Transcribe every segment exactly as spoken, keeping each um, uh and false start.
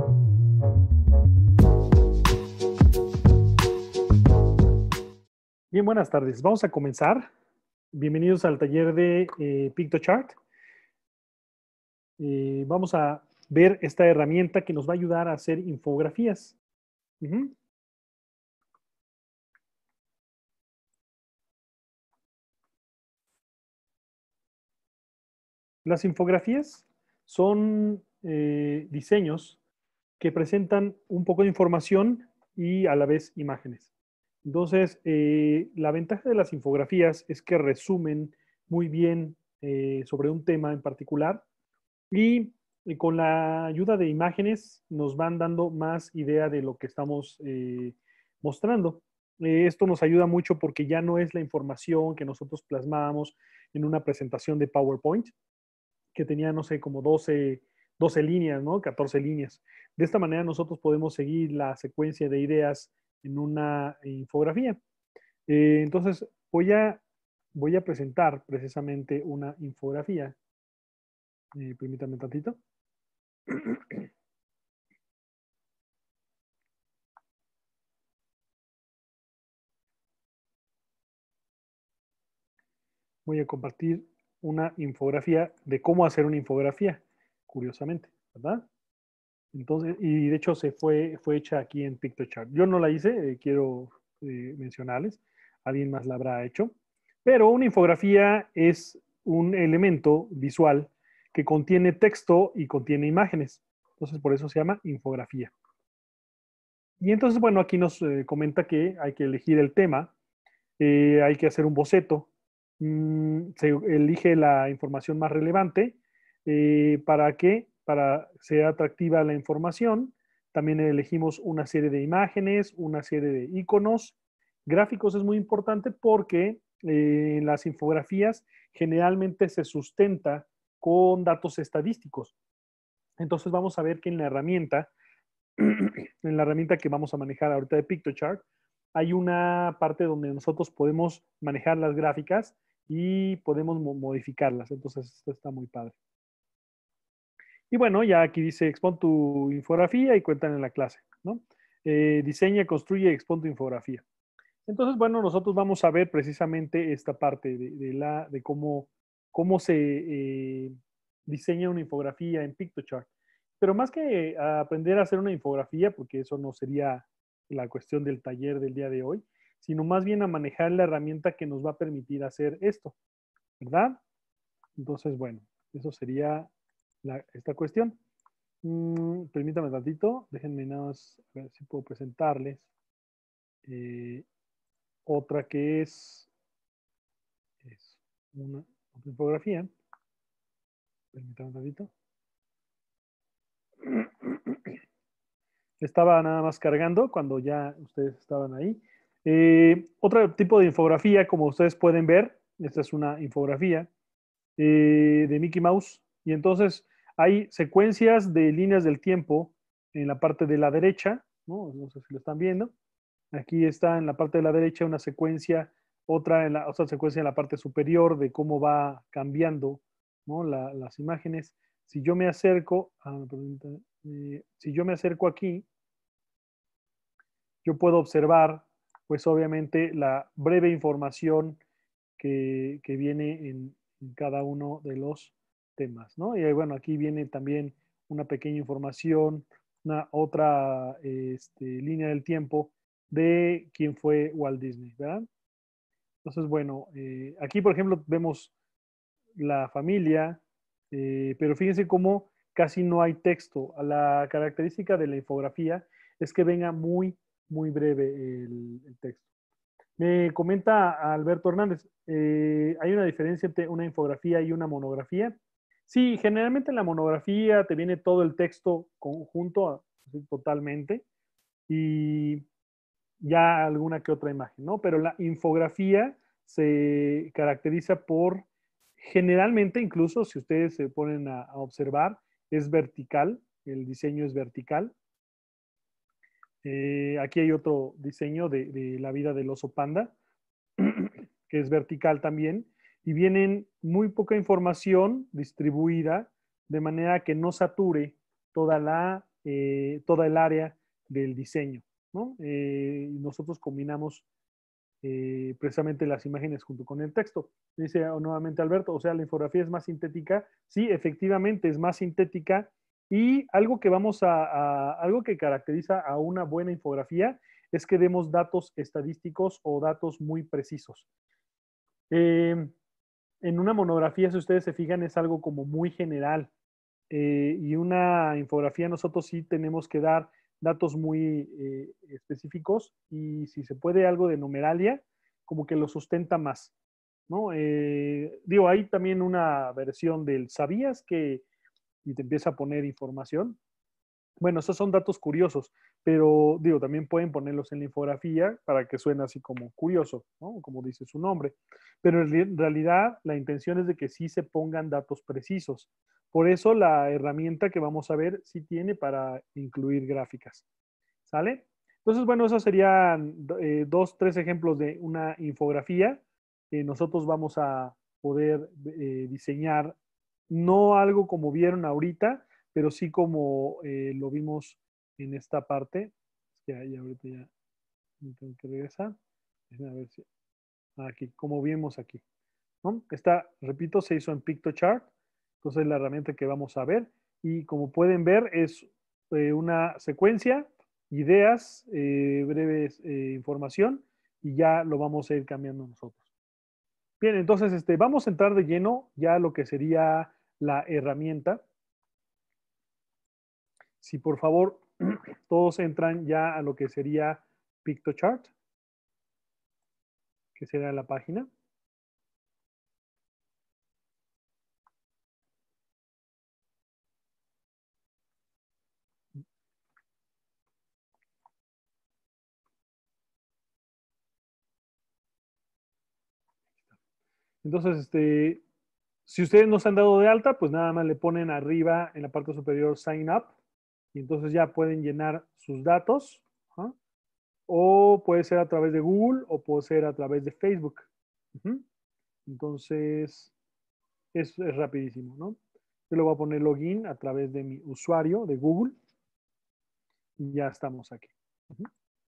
Bien, buenas tardes. Vamos a comenzar. Bienvenidos al taller de eh, PictoChart. Eh, vamos a ver esta herramienta que nos va a ayudar a hacer infografías. Ujú. Las infografías son eh, diseños que presentan un poco de información y a la vez imágenes. Entonces, eh, la ventaja de las infografías es que resumen muy bien eh, sobre un tema en particular y, y con la ayuda de imágenes nos van dando más idea de lo que estamos eh, mostrando. Eh, esto nos ayuda mucho porque ya no es la información que nosotros plasmábamos en una presentación de PowerPoint, que tenía, no sé, como doce, doce líneas, ¿no? catorce líneas. De esta manera nosotros podemos seguir la secuencia de ideas en una infografía. Eh, entonces, voy a, voy a presentar precisamente una infografía. Eh, permítanme tantito. Voy a compartir una infografía de cómo hacer una infografía, curiosamente, ¿verdad? Entonces, y de hecho se fue, fue hecha aquí en PictoChart. Yo no la hice, eh, quiero eh, mencionarles, alguien más la habrá hecho, pero una infografía es un elemento visual que contiene texto y contiene imágenes. Entonces, por eso se llama infografía. Y entonces, bueno, aquí nos eh, comenta que hay que elegir el tema, eh, hay que hacer un boceto, mm, se elige la información más relevante, eh, para que, para sea atractiva la información, también elegimos una serie de imágenes, una serie de iconos. Gráficos es muy importante porque eh, en las infografías generalmente se sustenta con datos estadísticos. Entonces vamos a ver que en la herramienta en la herramienta que vamos a manejar ahorita de PictoChart, hay una parte donde nosotros podemos manejar las gráficas y podemos modificarlas. Entonces, esto está muy padre. Y bueno, ya aquí dice, expon tu infografía y cuentan en la clase, ¿no? Eh, diseña, construye y expon tu infografía. Entonces, bueno, nosotros vamos a ver precisamente esta parte de, de la, de cómo, cómo se eh, diseña una infografía en PictoChart. Pero más que aprender a hacer una infografía, porque eso no sería la cuestión del taller del día de hoy, sino más bien a manejar la herramienta que nos va a permitir hacer esto, ¿verdad? Entonces, bueno, eso sería la, esta cuestión. Mm, permítame un ratito, déjenme nada más a ver si puedo presentarles. Eh, otra que es, es una otra infografía. Permítame un ratito. Estaba nada más cargando cuando ya ustedes estaban ahí. Eh, otro tipo de infografía, como ustedes pueden ver, esta es una infografía eh, de Mickey Mouse. Y entonces hay secuencias de líneas del tiempo en la parte de la derecha, ¿no? No sé si lo están viendo. Aquí está en la parte de la derecha una secuencia, otra, en la, otra secuencia en la parte superior de cómo va cambiando, ¿no? La, las imágenes. Si yo me acerco, ah, perdón, eh, si yo me acerco aquí, yo puedo observar, pues obviamente, la breve información que, que viene en, en, cada uno de los temas, ¿no? Y bueno, aquí viene también una pequeña información, una otra este, línea del tiempo de quién fue Walt Disney, ¿verdad? Entonces, bueno, eh, aquí, por ejemplo, vemos la familia, eh, pero fíjense cómo casi no hay texto. La característica de la infografía es que venga muy, muy breve el, el texto. Me comenta Alberto Hernández, eh, ¿hay una diferencia entre una infografía y una monografía? Sí, generalmente en la monografía te viene todo el texto conjunto, así, totalmente, y ya alguna que otra imagen, ¿no? Pero la infografía se caracteriza por, generalmente, incluso si ustedes se ponen a, a observar, es vertical, el diseño es vertical. Eh, aquí hay otro diseño de, de la vida del oso panda, que es vertical también, y vienen muy poca información distribuida de manera que no sature toda la eh, toda el área del diseño, ¿no? Eh, nosotros combinamos eh, precisamente las imágenes junto con el texto. Dice nuevamente Alberto, o sea, la infografía es más sintética. Sí, efectivamente es más sintética y algo que vamos a, a algo que caracteriza a una buena infografía es que demos datos estadísticos o datos muy precisos. Eh, en una monografía, si ustedes se fijan, es algo como muy general. Eh, y una infografía nosotros sí tenemos que dar datos muy eh, específicos y si se puede algo de numeralia, como que lo sustenta más, ¿no? Eh, digo, hay también una versión del ¿sabías que? Y te empieza a poner información. Bueno, esos son datos curiosos, pero digo, también pueden ponerlos en la infografía para que suene así como curioso, ¿no? Como dice su nombre. Pero en realidad la intención es de que sí se pongan datos precisos. Por eso la herramienta que vamos a ver sí tiene para incluir gráficas. ¿Sale? Entonces, bueno, esos serían eh, dos, tres ejemplos de una infografía que nosotros vamos a poder eh, diseñar, no algo como vieron ahorita, pero sí como eh, lo vimos en esta parte. Es que ahí ahorita ya me tengo que regresar. A ver si aquí, como vimos aquí, ¿no? Esta, repito, se hizo en Piktochart. Entonces, la herramienta que vamos a ver. Y como pueden ver, es eh, una secuencia, ideas, eh, breves eh, información, y ya lo vamos a ir cambiando nosotros. Bien, entonces este, vamos a entrar de lleno ya a lo que sería la herramienta. Si por favor todos entran ya a lo que sería Piktochart, que será la página. Entonces, este, si ustedes no se han dado de alta, pues nada más le ponen arriba en la parte superior Sign Up y entonces ya pueden llenar sus datos. ¿Ah? O puede ser a través de Google o puede ser a través de Facebook. Uh-huh. Entonces, es, es rapidísimo, ¿no? Yo le voy a poner login a través de mi usuario de Google y ya estamos aquí. Uh-huh.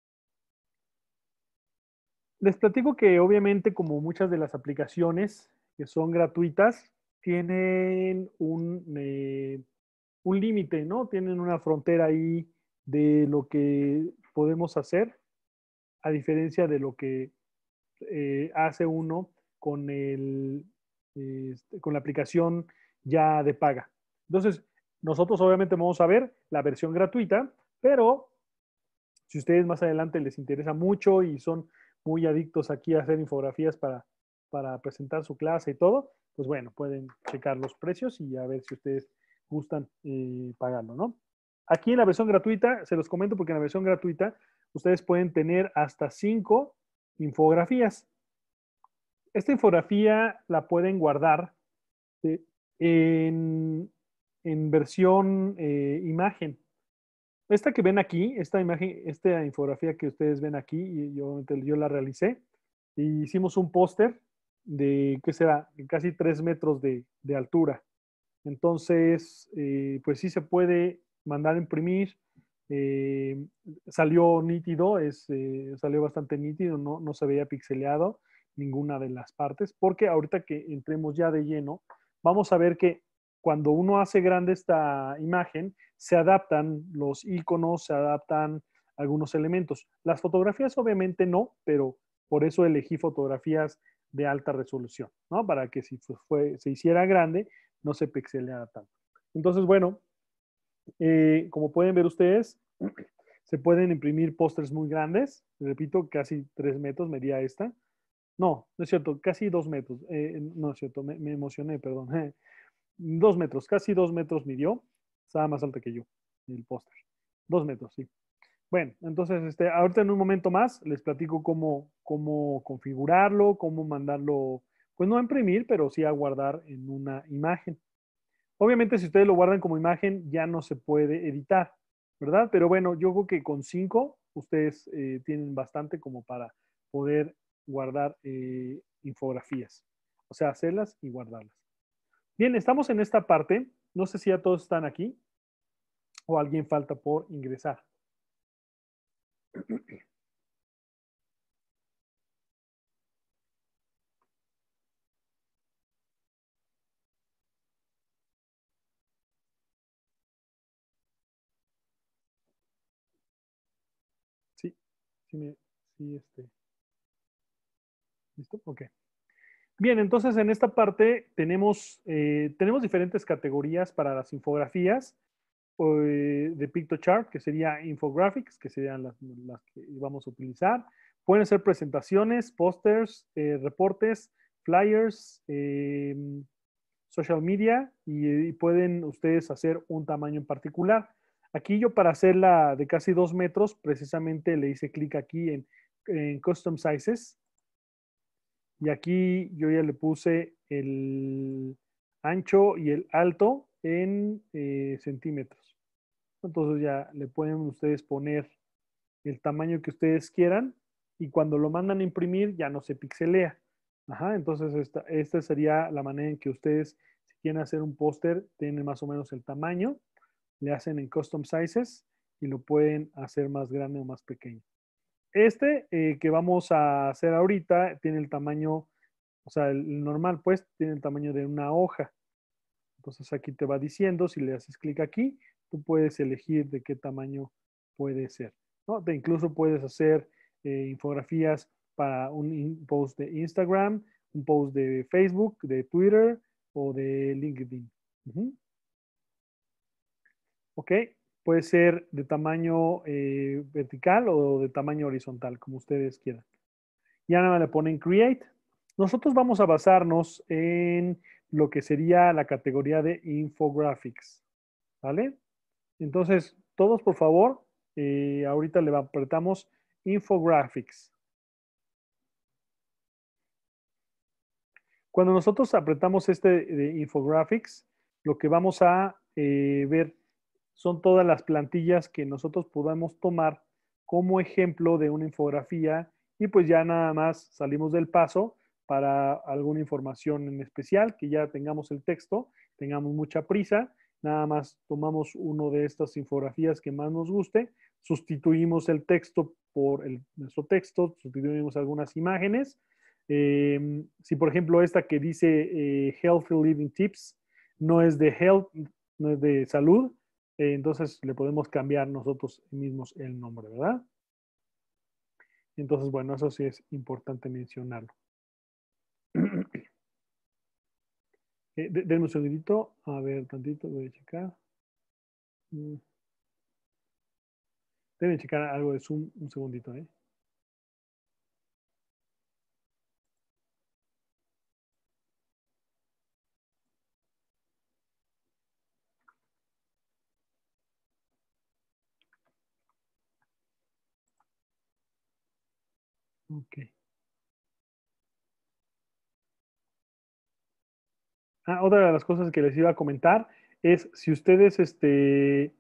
Les platico que obviamente como muchas de las aplicaciones que son gratuitas, tienen un, eh, un límite, ¿no? Tienen una frontera ahí de lo que podemos hacer, a diferencia de lo que eh, hace uno con, el, eh, con la aplicación ya de paga. Entonces, nosotros obviamente vamos a ver la versión gratuita, pero si ustedes más adelante les interesa mucho y son muy adictos aquí a hacer infografías para, para presentar su clase y todo, pues bueno, pueden checar los precios y a ver si ustedes gustan eh, pagarlo, ¿no? Aquí en la versión gratuita, se los comento porque en la versión gratuita ustedes pueden tener hasta cinco infografías. Esta infografía la pueden guardar eh, en, en, versión eh, imagen. Esta que ven aquí, esta imagen, esta infografía que ustedes ven aquí, y yo, yo la realicé, y hicimos un póster de, ¿qué será? De casi tres metros de, de altura. Entonces, eh, pues sí se puede mandar a imprimir. Eh, salió nítido, es, eh, salió bastante nítido, no, no se veía pixeleado ninguna de las partes, porque ahorita que entremos ya de lleno, vamos a ver que cuando uno hace grande esta imagen, se adaptan los iconos, se adaptan algunos elementos. Las fotografías obviamente no, pero por eso elegí fotografías de alta resolución, ¿no? Para que si fue, se hiciera grande, no se pixeleara tanto. Entonces, bueno, eh, como pueden ver ustedes, se pueden imprimir pósters muy grandes. Repito, casi tres metros medía esta. No, no es cierto, casi dos metros. Eh, no es cierto, me, me emocioné, perdón. Dos metros, casi dos metros midió. Estaba más alta que yo, el póster. Dos metros, sí. Bueno, entonces, este, ahorita en un momento más les platico cómo, cómo configurarlo, cómo mandarlo, pues no a imprimir, pero sí a guardar en una imagen. Obviamente, si ustedes lo guardan como imagen, ya no se puede editar, ¿verdad? Pero bueno, yo creo que con cinco ustedes eh, tienen bastante como para poder guardar eh, infografías. O sea, hacerlas y guardarlas. Bien, estamos en esta parte. No sé si ya todos están aquí. o alguien falta por ingresar. Sí, sí, me, sí, este. ¿Listo? Ok. Bien, entonces en esta parte tenemos, eh, tenemos diferentes categorías para las infografías eh, de PictoChart, que sería infographics, que serían las, las que vamos a utilizar. Pueden ser presentaciones, pósters, eh, reportes, flyers, eh, social media y, y pueden ustedes hacer un tamaño en particular. Aquí yo para hacerla de casi dos metros, precisamente le hice clic aquí en, en Custom Sizes y aquí yo ya le puse el ancho y el alto en eh, centímetros. Entonces ya le pueden ustedes poner el tamaño que ustedes quieran y cuando lo mandan a imprimir ya no se pixelea. Ajá, entonces esta, esta sería la manera en que ustedes, si quieren hacer un póster, tienen más o menos el tamaño, le hacen en custom sizes y lo pueden hacer más grande o más pequeño. Este eh, que vamos a hacer ahorita tiene el tamaño, o sea, el normal pues tiene el tamaño de una hoja. Entonces aquí te va diciendo, si le haces clic aquí, tú puedes elegir de qué tamaño puede ser, ¿no? Te incluso puedes hacer eh, infografías para un post de Instagram, un post de Facebook, de Twitter o de LinkedIn. Uh-huh. ¿Ok? Puede ser de tamaño eh, vertical o de tamaño horizontal, como ustedes quieran. Ya nada le ponen Create. Nosotros vamos a basarnos en lo que sería la categoría de Infographics. ¿Vale? Entonces, todos por favor, eh, ahorita le apretamos Infographics. Cuando nosotros apretamos este de Infographics, lo que vamos a eh, ver son todas las plantillas que nosotros podamos tomar como ejemplo de una infografía y pues ya nada más salimos del paso para alguna información en especial, que ya tengamos el texto, tengamos mucha prisa, nada más tomamos uno de estas infografías que más nos guste, sustituimos el texto por el, nuestro texto, sustituimos algunas imágenes. Eh, si por ejemplo esta que dice eh, Healthy Living Tips no es de health, no es de salud, eh, entonces le podemos cambiar nosotros mismos el nombre, ¿verdad? Entonces, bueno, eso sí es importante mencionarlo. Eh, denme un segundito, a ver, tantito, voy a checar. Mm, Deben checar algo de Zoom, un segundito, ¿eh? Ok. Ah, otra de las cosas que les iba a comentar es si ustedes este,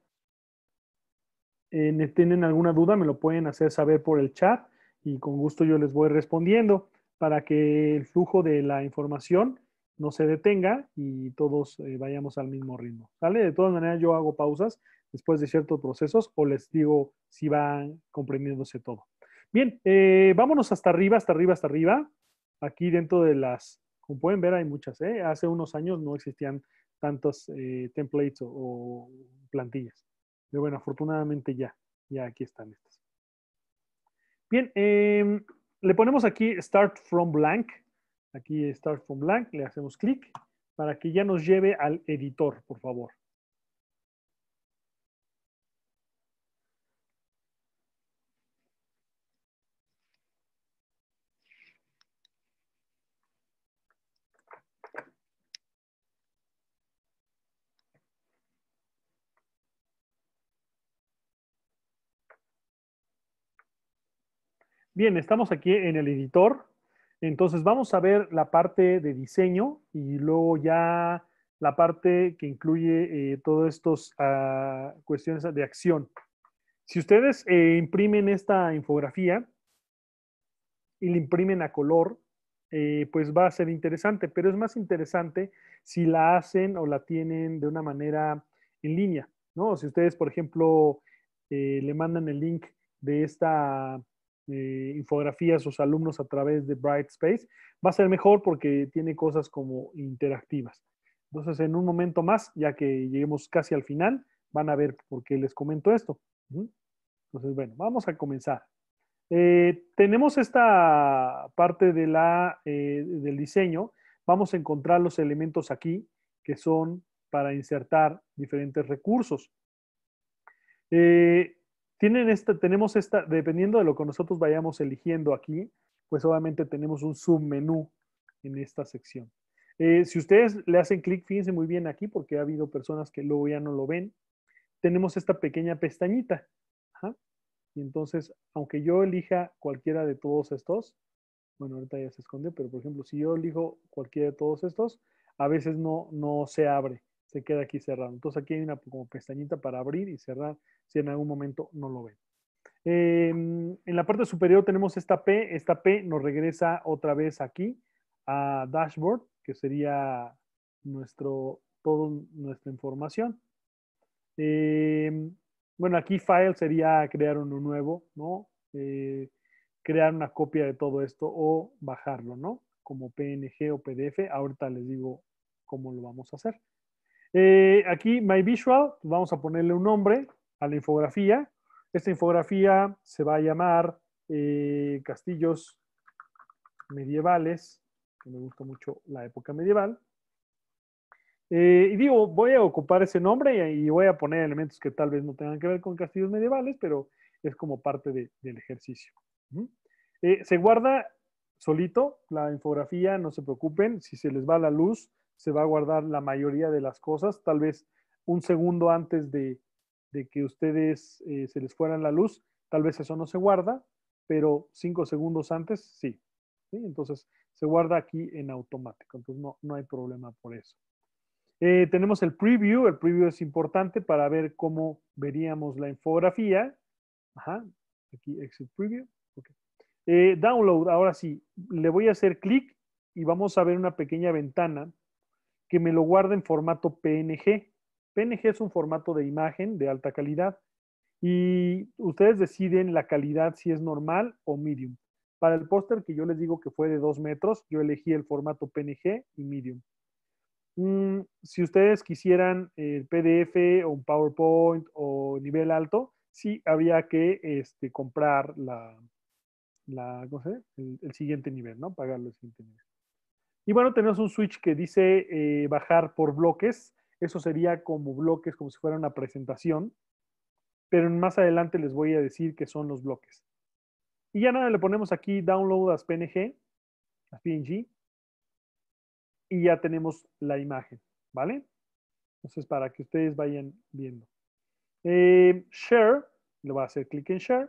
eh, tienen alguna duda, me lo pueden hacer saber por el chat y con gusto yo les voy respondiendo para que el flujo de la información no se detenga y todos eh, vayamos al mismo ritmo. ¿Sale? De todas maneras, yo hago pausas después de ciertos procesos o les digo si van comprimiéndose todo. Bien, eh, vámonos hasta arriba, hasta arriba, hasta arriba. Aquí dentro de las, como pueden ver, hay muchas. ¿eh? Hace unos años no existían tantos eh, templates o, o plantillas. Pero bueno, afortunadamente ya, ya aquí están estas. Bien, eh, le ponemos aquí Start from Blank. Aquí Start from Blank, le hacemos clic para que ya nos lleve al editor, por favor. Bien, estamos aquí en el editor. Entonces vamos a ver la parte de diseño y luego ya la parte que incluye eh, todas estas uh, cuestiones de acción. Si ustedes eh, imprimen esta infografía y la imprimen a color, eh, pues va a ser interesante, pero es más interesante si la hacen o la tienen de una manera en línea. ¿no? Si ustedes, por ejemplo, eh, le mandan el link de esta eh, infografía a sus alumnos a través de Brightspace, va a ser mejor porque tiene cosas como interactivas. Entonces, en un momento más, ya que lleguemos casi al final, van a ver por qué les comento esto. Entonces, bueno, vamos a comenzar. Eh, tenemos esta parte de la, eh, del diseño. Vamos a encontrar los elementos aquí que son para insertar diferentes recursos. Eh, tienen esta, tenemos esta, dependiendo de lo que nosotros vayamos eligiendo aquí, pues obviamente tenemos un submenú en esta sección. Eh, si ustedes le hacen clic, fíjense muy bien aquí, porque ha habido personas que luego ya no lo ven, tenemos esta pequeña pestañita. Ajá. Y entonces, aunque yo elija cualquiera de todos estos, bueno, ahorita ya se esconde, pero por ejemplo, si yo elijo cualquiera de todos estos, a veces no, no se abre, se queda aquí cerrado. Entonces aquí hay una como pestañita para abrir y cerrar si en algún momento no lo ven. Eh, en la parte superior tenemos esta P, esta P nos regresa otra vez aquí a Dashboard, que sería nuestro, toda nuestra información. Eh, bueno, aquí File sería crear uno nuevo, ¿no? Eh, crear una copia de todo esto o bajarlo, ¿no? Como P N G o P D F. Ahorita les digo cómo lo vamos a hacer. Eh, aquí, My Visual, vamos a ponerle un nombre a la infografía. Esta infografía se va a llamar eh, Castillos Medievales, que me gusta mucho la época medieval. Eh, y digo, voy a ocupar ese nombre y, y, voy a poner elementos que tal vez no tengan que ver con castillos medievales, pero es como parte de, del ejercicio. ¿Uh? Eh, se guarda solito la infografía, no se preocupen, si se les va la luz, se va a guardar la mayoría de las cosas, tal vez un segundo antes de, de que ustedes eh, se les fuera la luz, tal vez eso no se guarda, pero cinco segundos antes sí. ¿Sí? Entonces se guarda aquí en automático, entonces no, no hay problema por eso. Eh, tenemos el preview. El preview es importante para ver cómo veríamos la infografía. Ajá. Aquí exit preview. Okay. Eh, download. Ahora sí, le voy a hacer clic y vamos a ver una pequeña ventana que me lo guarda en formato P N G. P N G es un formato de imagen de alta calidad y ustedes deciden la calidad si es normal o medium. Para el póster que yo les digo que fue de dos metros, yo elegí el formato P N G y medium. Mm, si ustedes quisieran el P D F o un PowerPoint o nivel alto, sí habría que este, comprar la, la ¿cómo se llama? El, el siguiente nivel, ¿no? Pagarlo el siguiente nivel. Y bueno, tenemos un switch que dice eh, bajar por bloques. Eso sería como bloques, como si fuera una presentación. Pero más adelante les voy a decir qué son los bloques. Y ya nada, le ponemos aquí download as P N G, as P N G. Y ya tenemos la imagen, ¿vale? Entonces, para que ustedes vayan viendo. Eh, share, le voy a hacer clic en Share.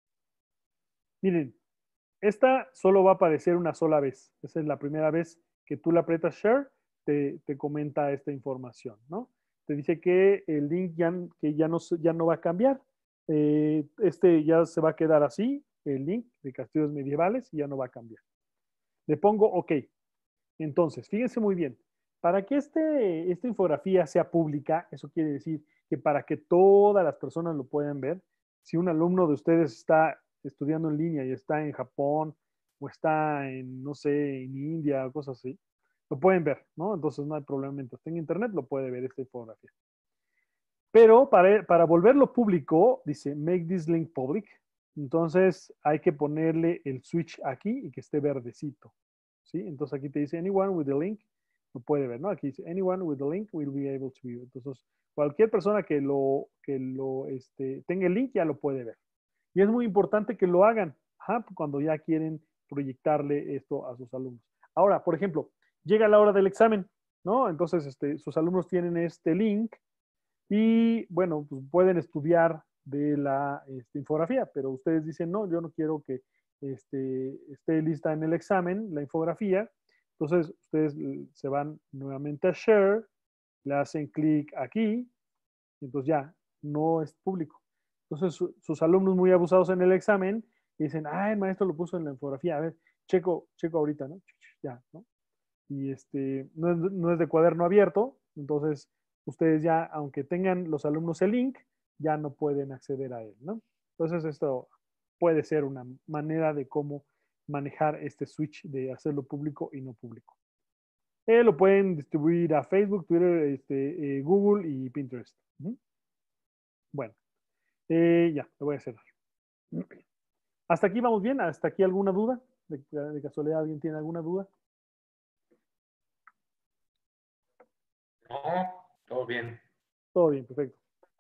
Miren, esta solo va a aparecer una sola vez. Esa es la primera vez que tú le aprietas Share, te, te comenta esta información, ¿no? Te dice que el link ya, que ya, no, ya no va a cambiar. Eh, este ya se va a quedar así, el link de Castillos Medievales, y ya no va a cambiar. Le pongo OK. Entonces, fíjense muy bien. Para que este, esta infografía sea pública, eso quiere decir que para que todas las personas lo puedan ver, si un alumno de ustedes está estudiando en línea y está en Japón o está en, no sé, en India o cosas así, lo pueden ver, ¿no? Entonces no hay problema. Mientras tenga internet, lo puede ver esta infografía. Pero para, para volverlo público, dice, make this link public. Entonces hay que ponerle el switch aquí y que esté verdecito. ¿Sí? Entonces aquí te dice, anyone with the link, lo puede ver, ¿no? Aquí dice, anyone with the link will be able to view. Entonces, cualquier persona que lo, que lo este, tenga el link ya lo puede ver. Y es muy importante que lo hagan, ajá, cuando ya quieren proyectarle esto a sus alumnos. Ahora, por ejemplo, llega la hora del examen, ¿no? Entonces, este, sus alumnos tienen este link y, bueno, pues pueden estudiar de la este, infografía, pero ustedes dicen, no, yo no quiero que este, esté lista en el examen, la infografía. Entonces, ustedes se van nuevamente a Share, le hacen clic aquí, y entonces ya, no es público. Entonces, su, sus alumnos muy abusados en el examen dicen, ah, el maestro lo puso en la infografía, a ver, checo, checo ahorita, ¿no? Ya, ¿no? Y este, no es, no es de cuaderno abierto, entonces ustedes ya, aunque tengan los alumnos el link, ya no pueden acceder a él, ¿no? Entonces esto puede ser una manera de cómo manejar este switch de hacerlo público y no público. Eh, lo pueden distribuir a Facebook, Twitter, este, eh, Google y Pinterest. ¿Mm? Bueno, eh, ya, lo voy a cerrar. ¿Hasta aquí vamos bien? ¿Hasta aquí alguna duda? ¿De, de casualidad alguien tiene alguna duda? No, todo bien. Todo bien, perfecto.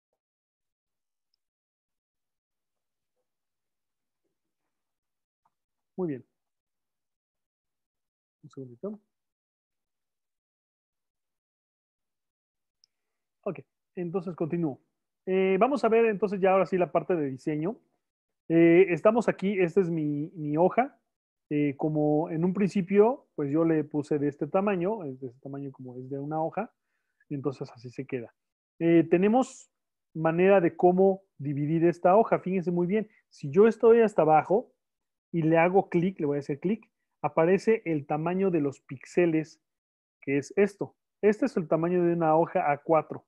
Muy bien. Un segundito. Ok, entonces continúo. Eh, vamos a ver entonces ya ahora sí la parte de diseño. Eh, estamos aquí, esta es mi, mi hoja. Eh, como en un principio, pues yo le puse de este tamaño, es de este tamaño como es de una hoja, entonces así se queda. Eh, tenemos manera de cómo dividir esta hoja. Fíjense muy bien, si yo estoy hasta abajo y le hago clic, le voy a hacer clic, aparece el tamaño de los píxeles, que es esto. Este es el tamaño de una hoja A cuatro.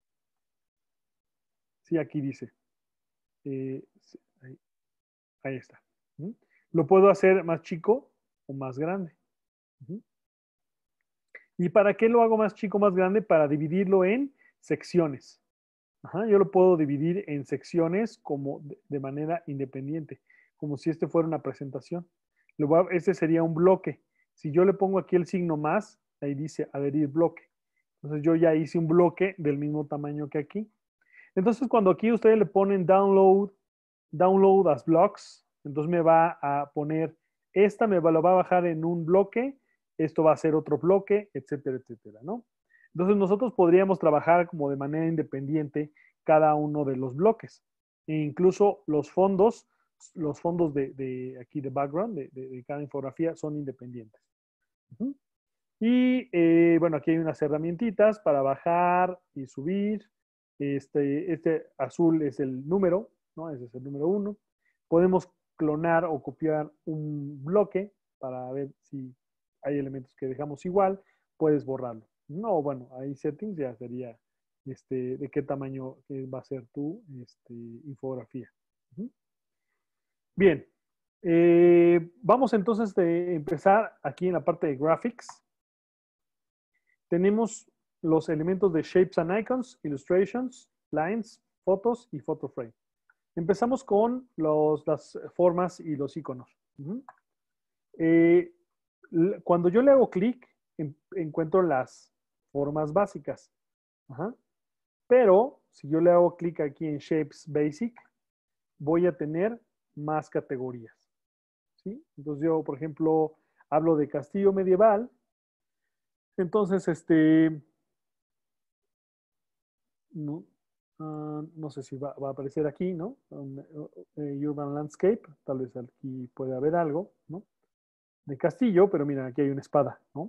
Sí, aquí dice. Eh, sí, ahí, ahí está. ¿Mm? Lo puedo hacer más chico o más grande. ¿Mm? ¿Y para qué lo hago más chico o más grande? Para dividirlo en secciones. Ajá, yo lo puedo dividir en secciones como de, de manera independiente, como si este fuera una presentación. Lo voy a, este sería un bloque. Si yo le pongo aquí el signo más, ahí dice adherir bloque. Entonces yo ya hice un bloque del mismo tamaño que aquí. Entonces cuando aquí ustedes le ponen download, download as blocks, entonces me va a poner, esta me va, lo va a bajar en un bloque, esto va a ser otro bloque, etcétera, etcétera, ¿no? Entonces nosotros podríamos trabajar como de manera independiente cada uno de los bloques. E incluso los fondos, los fondos de, de aquí de background, de, de, de, cada infografía, son independientes. Uh-huh. Y eh, bueno, aquí hay unas herramientitas para bajar y subir. Este, este azul es el número, ¿no? Ese es el número uno. Podemos clonar o copiar un bloque para ver si hay elementos que dejamos igual. Puedes borrarlo. No, bueno, ahí settings ya sería este, de qué tamaño va a ser tu este, infografía. Uh-huh. Bien, eh, vamos entonces a empezar aquí en la parte de graphics. Tenemos los elementos de Shapes and Icons, Illustrations, Lines, Fotos y Photo Frame. Empezamos con los, las formas y los iconos. Uh-huh. eh, cuando yo le hago clic, en, encuentro las formas básicas. Uh-huh. Pero si yo le hago clic aquí en Shapes Basic, voy a tener más categorías. ¿Sí? Entonces yo, por ejemplo, hablo de castillo medieval. Entonces, este, no, uh, no sé si va, va, a aparecer aquí, ¿no? Um, uh, Urban Landscape, tal vez aquí puede haber algo, ¿no? De castillo, pero miren, aquí hay una espada, ¿no?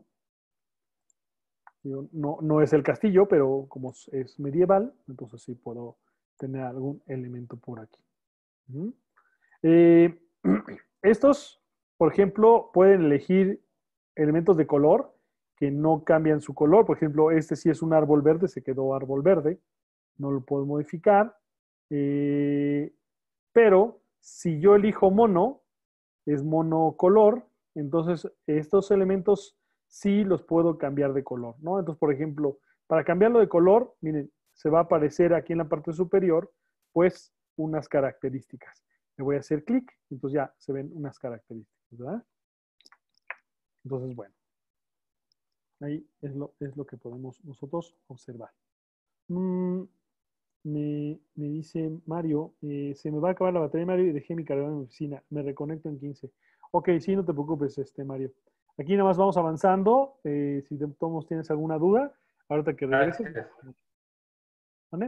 No, no es el castillo, pero como es medieval, entonces sí puedo tener algún elemento por aquí. ¿Mm? Eh, estos, por ejemplo, pueden elegir elementos de color que no cambian su color. Por ejemplo, este sí es un árbol verde, se quedó árbol verde. No lo puedo modificar. Eh, pero si yo elijo mono, es monocolor, entonces estos elementos sí los puedo cambiar de color, ¿no? Entonces, por ejemplo, para cambiarlo de color, miren, se va a aparecer aquí en la parte superior, pues, unas características. Le voy a hacer clic, entonces ya se ven unas características, ¿verdad? Entonces, bueno, ahí es lo, es lo que podemos nosotros observar. Mm, Me, me dice Mario, eh, se me va a acabar la batería, Mario, y dejé mi cargador en mi oficina. Me reconecto en quince. Ok, sí, no te preocupes, este, Mario. Aquí nada más vamos avanzando. Eh, si de todos tienes alguna duda, ahorita que regreses. Gracias. ¿Vale?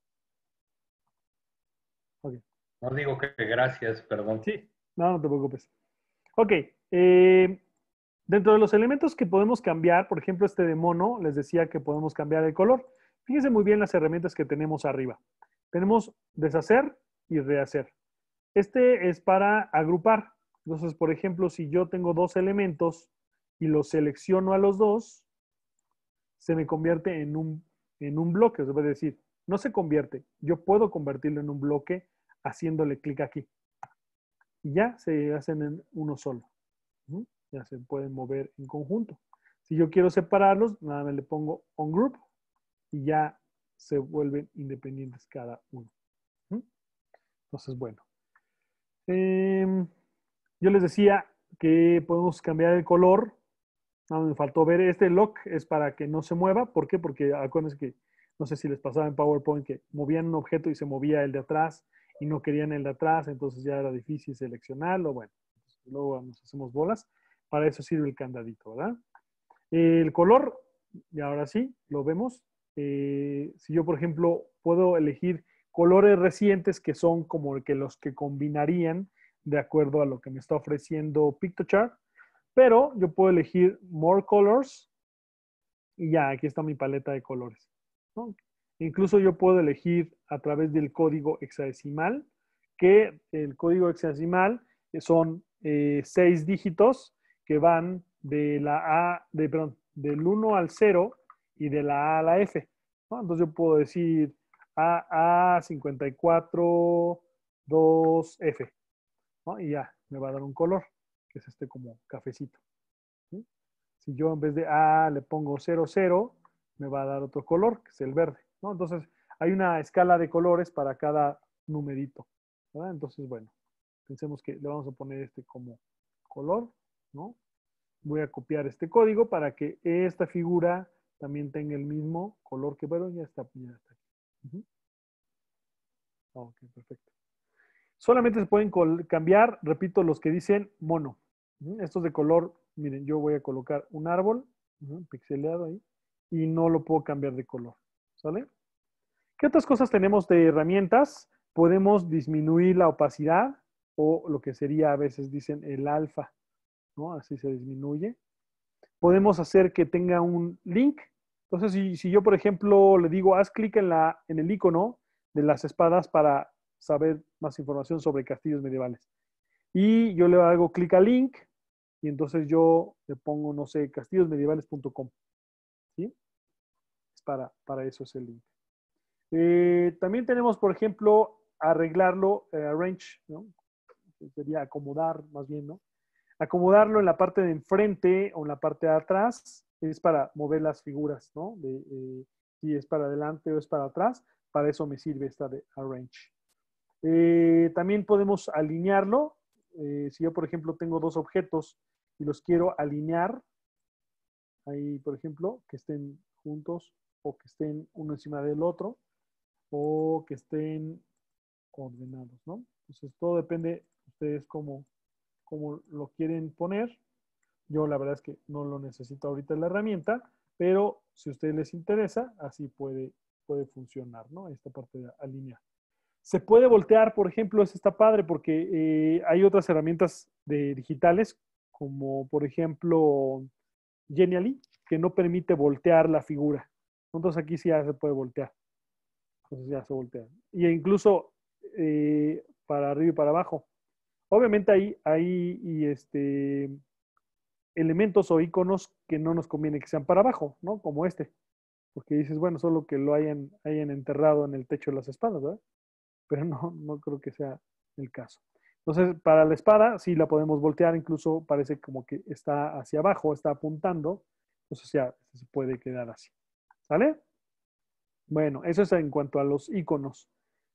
Ok. No digo que gracias, perdón. Sí, no, no te preocupes. Ok. Eh, dentro de los elementos que podemos cambiar, por ejemplo, este de mono, les decía que podemos cambiar el color. Fíjense muy bien las herramientas que tenemos arriba. Tenemos deshacer y rehacer. Este es para agrupar. Entonces, por ejemplo, si yo tengo dos elementos y los selecciono a los dos, se me convierte en un en un bloque. Es decir, no se convierte. Yo puedo convertirlo en un bloque haciéndole clic aquí. Y ya se hacen en uno solo. ¿Mm? Ya se pueden mover en conjunto. Si yo quiero separarlos, nada más le pongo on group y ya se vuelven independientes cada uno. ¿Mm? Entonces, bueno. Eh, yo les decía que podemos cambiar el color. No, me faltó ver, este lock es para que no se mueva. ¿Por qué? Porque acuérdense que, no sé si les pasaba en PowerPoint, que movían un objeto y se movía el de atrás y no querían el de atrás, entonces ya era difícil seleccionarlo. Bueno, luego nos hacemos bolas. Para eso sirve el candadito, ¿verdad? El color, y ahora sí, lo vemos. Eh, si yo, por ejemplo, puedo elegir colores recientes que son como que los que combinarían de acuerdo a lo que me está ofreciendo Pictochart, pero yo puedo elegir More Colors y ya, aquí está mi paleta de colores, ¿no? Incluso yo puedo elegir a través del código hexadecimal, que el código hexadecimal son eh, seis dígitos que van de la A, de, perdón, del uno al cero y de la A a la F, ¿no? Entonces yo puedo decir A A cincuenta y cuatro dos F, ¿no? Y ya, me va a dar un color, que es este como cafecito. ¿Sí? Si yo en vez de A le pongo cero cero, me va a dar otro color, que es el verde, ¿no? Entonces, hay una escala de colores para cada numerito, ¿verdad? Entonces, bueno, pensemos que le vamos a poner este como color, ¿no? Voy a copiar este código para que esta figura también tenga el mismo color que, bueno, ya está, ya está aquí. Uh-huh. Ok, perfecto. Solamente se pueden cambiar, repito, los que dicen mono. Uh-huh. Estos de color, miren, yo voy a colocar un árbol, uh-huh, pixeleado ahí, y no lo puedo cambiar de color. ¿Sale? ¿Qué otras cosas tenemos de herramientas? Podemos disminuir la opacidad o lo que sería a veces dicen el alfa, ¿no? Así se disminuye. Podemos hacer que tenga un link. Entonces, si, si yo, por ejemplo, le digo, haz clic en, la, en el icono de las espadas para saber más información sobre castillos medievales. Y yo le hago clic al link y entonces yo le pongo, no sé, castillos medievales punto com. ¿Sí? Es para, para eso es el link. Eh, también tenemos, por ejemplo, arreglarlo, eh, arrange, ¿no? Sería acomodar más bien, ¿no? Acomodarlo en la parte de enfrente o en la parte de atrás es para mover las figuras, ¿no? De, eh, si es para adelante o es para atrás, para eso me sirve esta de arrange. Eh, también podemos alinearlo. Eh, si yo, por ejemplo, tengo dos objetos y los quiero alinear, ahí, por ejemplo, que estén juntos o que estén uno encima del otro o que estén ordenados, ¿no? Entonces, todo depende de ustedes cómo, cómo lo quieren poner. Yo la verdad es que no lo necesito ahorita en la herramienta, pero si a ustedes les interesa, así puede, puede funcionar, ¿no? Esta parte de alinear. Se puede voltear, por ejemplo, eso está padre porque eh, hay otras herramientas de digitales, como por ejemplo Genially, que no permite voltear la figura. Entonces aquí sí ya se puede voltear. Entonces ya se voltea. Y incluso eh, para arriba y para abajo. Obviamente hay, hay y este, elementos o iconos que no nos conviene que sean para abajo, ¿no? Como este. Porque dices, bueno, solo que lo hayan, hayan enterrado en el techo de las espadas, ¿verdad? Pero no, no creo que sea el caso. Entonces, para la espada, sí la podemos voltear, incluso parece como que está hacia abajo, está apuntando. Entonces ya se puede quedar así. ¿Sale? Bueno, eso es en cuanto a los iconos.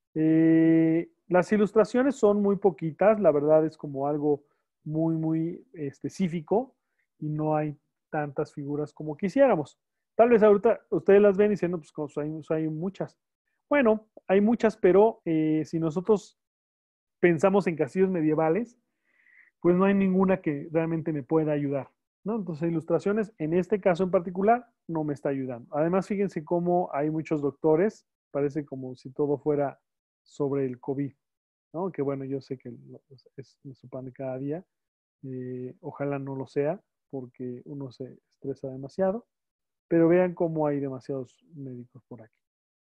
Eh, las ilustraciones son muy poquitas, la verdad es como algo muy, muy específico y no hay tantas figuras como quisiéramos. Tal vez ahorita ustedes las ven y dicen, no, pues como hay, hay muchas. Bueno, hay muchas, pero eh, si nosotros pensamos en castillos medievales, pues no hay ninguna que realmente me pueda ayudar, ¿no? Entonces, ilustraciones, en este caso en particular, no me está ayudando. Además, fíjense cómo hay muchos doctores, parece como si todo fuera sobre el COVID, ¿no? Que bueno, yo sé que es nuestro pan de cada día. Eh, ojalá no lo sea, porque uno se estresa demasiado, pero vean cómo hay demasiados médicos por aquí.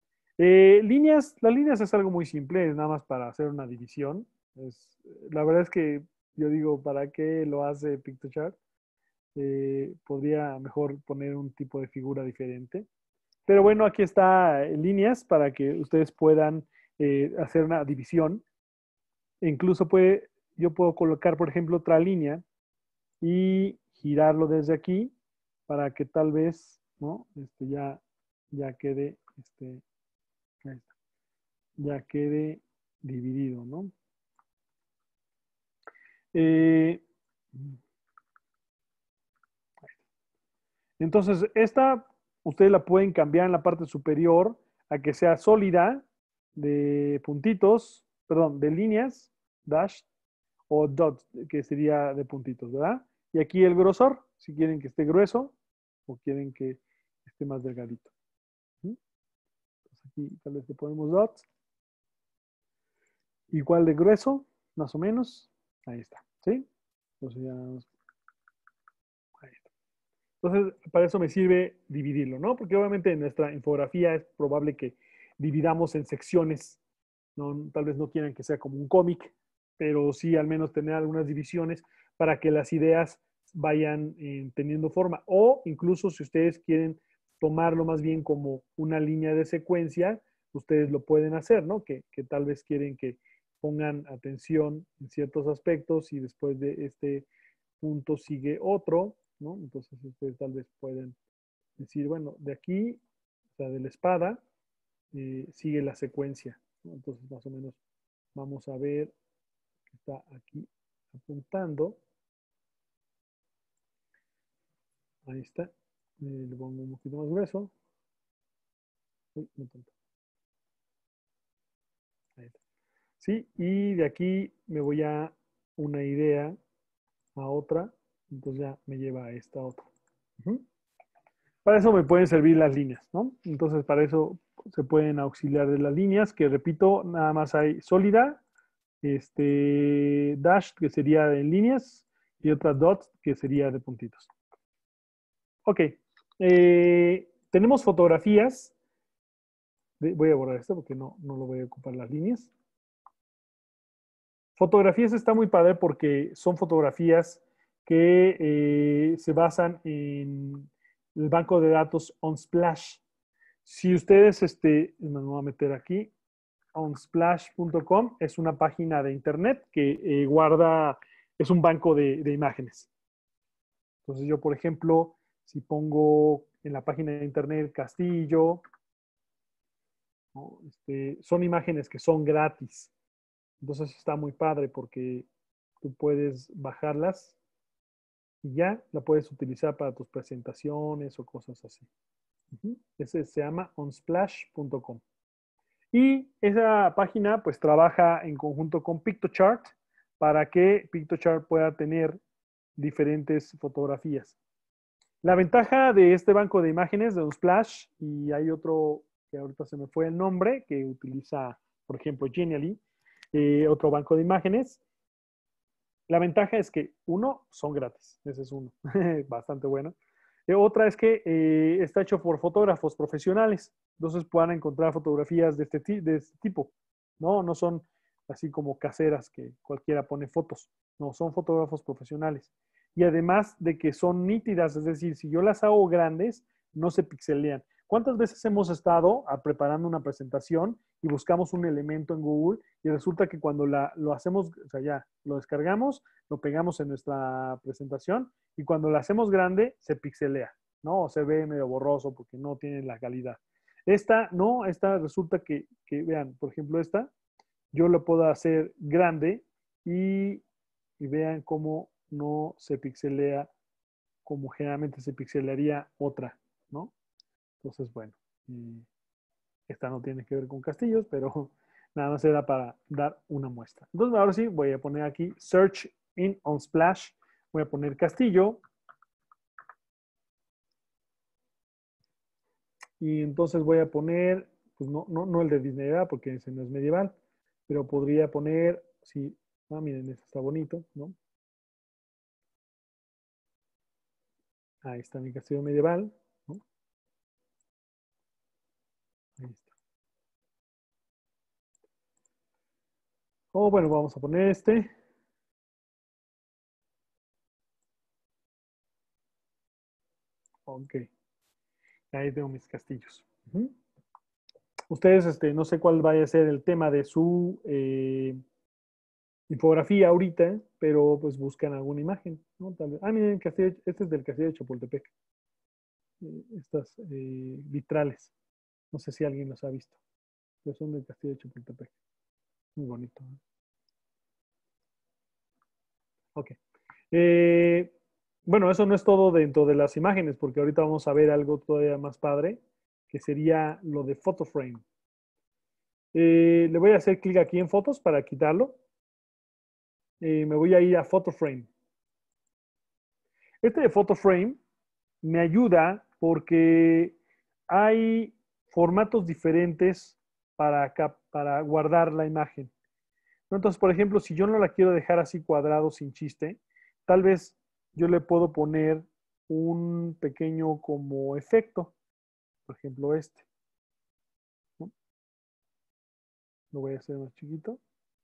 Eh, líneas, las líneas es algo muy simple, es nada más para hacer una división. Es, la verdad es que yo digo, ¿para qué lo hace Pictochart? Eh, podría mejor poner un tipo de figura diferente. Pero bueno, aquí está en líneas para que ustedes puedan eh, hacer una división. E incluso puede, yo puedo colocar, por ejemplo, otra línea y girarlo desde aquí para que tal vez, ¿no? Este ya, ya quede, este, ahí está, ya quede dividido, ¿no? Eh, entonces, esta ustedes la pueden cambiar en la parte superior a que sea sólida de puntitos, perdón, de líneas, dash, o dot, que sería de puntitos, ¿verdad? Y aquí el grosor, si quieren que esté grueso o quieren que esté más delgadito. ¿Sí? Entonces aquí tal vez le ponemos dot. Igual de grueso, más o menos. Ahí está, ¿sí? Entonces ya, ahí está. Entonces, para eso me sirve dividirlo, ¿no? Porque obviamente en nuestra infografía es probable que dividamos en secciones, ¿no? Tal vez no quieran que sea como un cómic, pero sí al menos tener algunas divisiones para que las ideas vayan eh, teniendo forma. O incluso si ustedes quieren tomarlo más bien como una línea de secuencia, ustedes lo pueden hacer, ¿no? Que, que tal vez quieren que pongan atención en ciertos aspectos y después de este punto sigue otro, ¿no? Entonces ustedes tal vez pueden decir, bueno, de aquí, o sea, de la espada, eh, sigue la secuencia, ¿no? Entonces más o menos vamos a ver que está aquí apuntando. Ahí está. Eh, le pongo un poquito más grueso. Uy, no tanto. Ahí está. Sí, y de aquí me voy a una idea a otra, entonces ya me lleva a esta otra. Uh-huh. Para eso me pueden servir las líneas, ¿no? Entonces, para eso se pueden auxiliar de las líneas, que repito, nada más hay sólida, este dash, que sería de líneas, y otra dot, que sería de puntitos. Ok. Eh, tenemos fotografías. Voy a borrar esto porque no, no lo voy a ocupar las líneas. Fotografías está muy padre porque son fotografías que eh, se basan en el banco de datos Unsplash. Si ustedes, este, me voy a meter aquí, unsplash punto com es una página de internet que eh, guarda, es un banco de, de imágenes. Entonces yo, por ejemplo, si pongo en la página de internet castillo, ¿no? Este, son imágenes que son gratis. Entonces está muy padre porque tú puedes bajarlas y ya la puedes utilizar para tus presentaciones o cosas así. Uh-huh. Ese se llama unsplash punto com. Y esa página pues trabaja en conjunto con Pictochart para que Pictochart pueda tener diferentes fotografías. La ventaja de este banco de imágenes de Unsplash, y hay otro que ahorita se me fue el nombre, que utiliza, por ejemplo, Genially, eh, otro banco de imágenes. La ventaja es que, uno, son gratis. Ese es uno. Bastante bueno. Eh, otra es que eh, está hecho por fotógrafos profesionales. Entonces puedan encontrar fotografías de este, de este tipo. ¿No? No son así como caseras que cualquiera pone fotos. No, son fotógrafos profesionales. Y además de que son nítidas, es decir, si yo las hago grandes, no se pixelean. ¿Cuántas veces hemos estado a, preparando una presentación y buscamos un elemento en Google y resulta que cuando la, lo hacemos, o sea, ya lo descargamos, lo pegamos en nuestra presentación y cuando la hacemos grande se pixelea, ¿no? O se ve medio borroso porque no tiene la calidad. Esta, no, esta resulta que, que vean, por ejemplo, esta, yo lo puedo hacer grande y, y vean cómo no se pixelea como generalmente se pixelaría otra, ¿no? Entonces, bueno, esta no tiene que ver con castillos, pero nada más era para dar una muestra. Entonces, ahora sí, voy a poner aquí Search in Unsplash. Voy a poner castillo. Y entonces voy a poner, pues no, no, no el de Disney, ¿verdad? Porque ese no es medieval, pero podría poner, sí, ah, miren, este está bonito, ¿no? Ahí está mi castillo medieval, ¿no? Ahí está. O bueno, vamos a poner este. Ok. Ahí tengo mis castillos. Ujú. Ustedes, este, no sé cuál vaya a ser el tema de su eh, infografía ahorita, pero pues buscan alguna imagen, ¿no? Tal vez. Ah, miren, Castillo, este es del Castillo de Chapultepec. Eh, estas eh, vitrales. No sé si alguien los ha visto, pero son del Castillo de Chapultepec. Muy bonito, ¿no? Ok. Eh, bueno, eso no es todo dentro de las imágenes, porque ahorita vamos a ver algo todavía más padre, que sería lo de photo frame. Eh, le voy a hacer clic aquí en fotos para quitarlo. Eh, me voy a ir a photo frame. Este de photo frame me ayuda porque hay formatos diferentes para, para guardar la imagen. Entonces, por ejemplo, si yo no la quiero dejar así cuadrado sin chiste, tal vez yo le puedo poner un pequeño como efecto. Por ejemplo, este, ¿no? Lo voy a hacer más chiquito.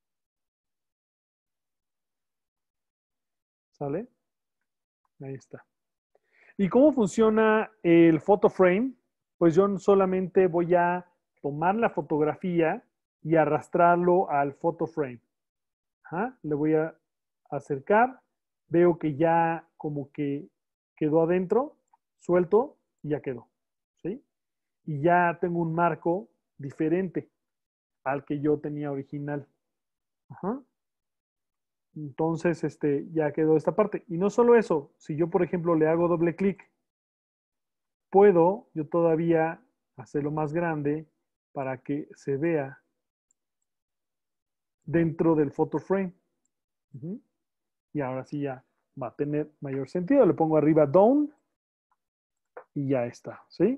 ¿Sale? Ahí está. ¿Y cómo funciona el photo frame? Pues yo solamente voy a tomar la fotografía y arrastrarlo al photo frame. Ajá, le voy a acercar, veo que ya como que quedó adentro, suelto y ya quedó. ¿Sí? Y ya tengo un marco diferente al que yo tenía original. Ajá. Entonces, este, ya quedó esta parte. Y no solo eso, si yo, por ejemplo, le hago doble clic, puedo yo todavía hacerlo más grande para que se vea dentro del photo frame. Uh-huh. Y ahora sí ya va a tener mayor sentido. Le pongo arriba down y ya está, ¿sí?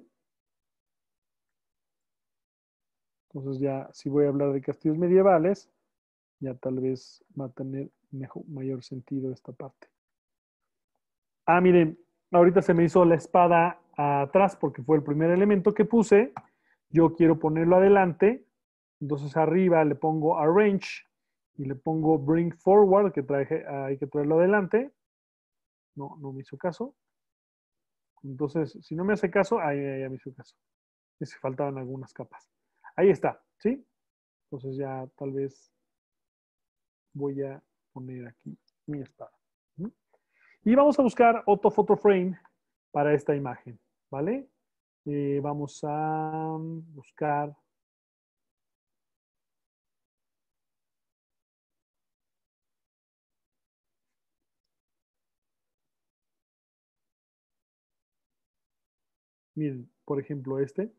Entonces ya si voy a hablar de castillos medievales, ya tal vez va a tener mejor, mayor sentido esta parte. Ah, miren, ahorita se me hizo la espada atrás porque fue el primer elemento que puse. Yo quiero ponerlo adelante. Entonces arriba le pongo arrange y le pongo bring forward, que traje, hay que traerlo adelante. No, no me hizo caso. Entonces, si no me hace caso, ahí ya me hizo caso. Es que faltaban algunas capas. Ahí está, ¿sí? Entonces ya tal vez voy a poner aquí mi espada. ¿Mm? Y vamos a buscar otro photo frame para esta imagen, ¿vale? Eh, vamos a buscar. Miren, por ejemplo, este.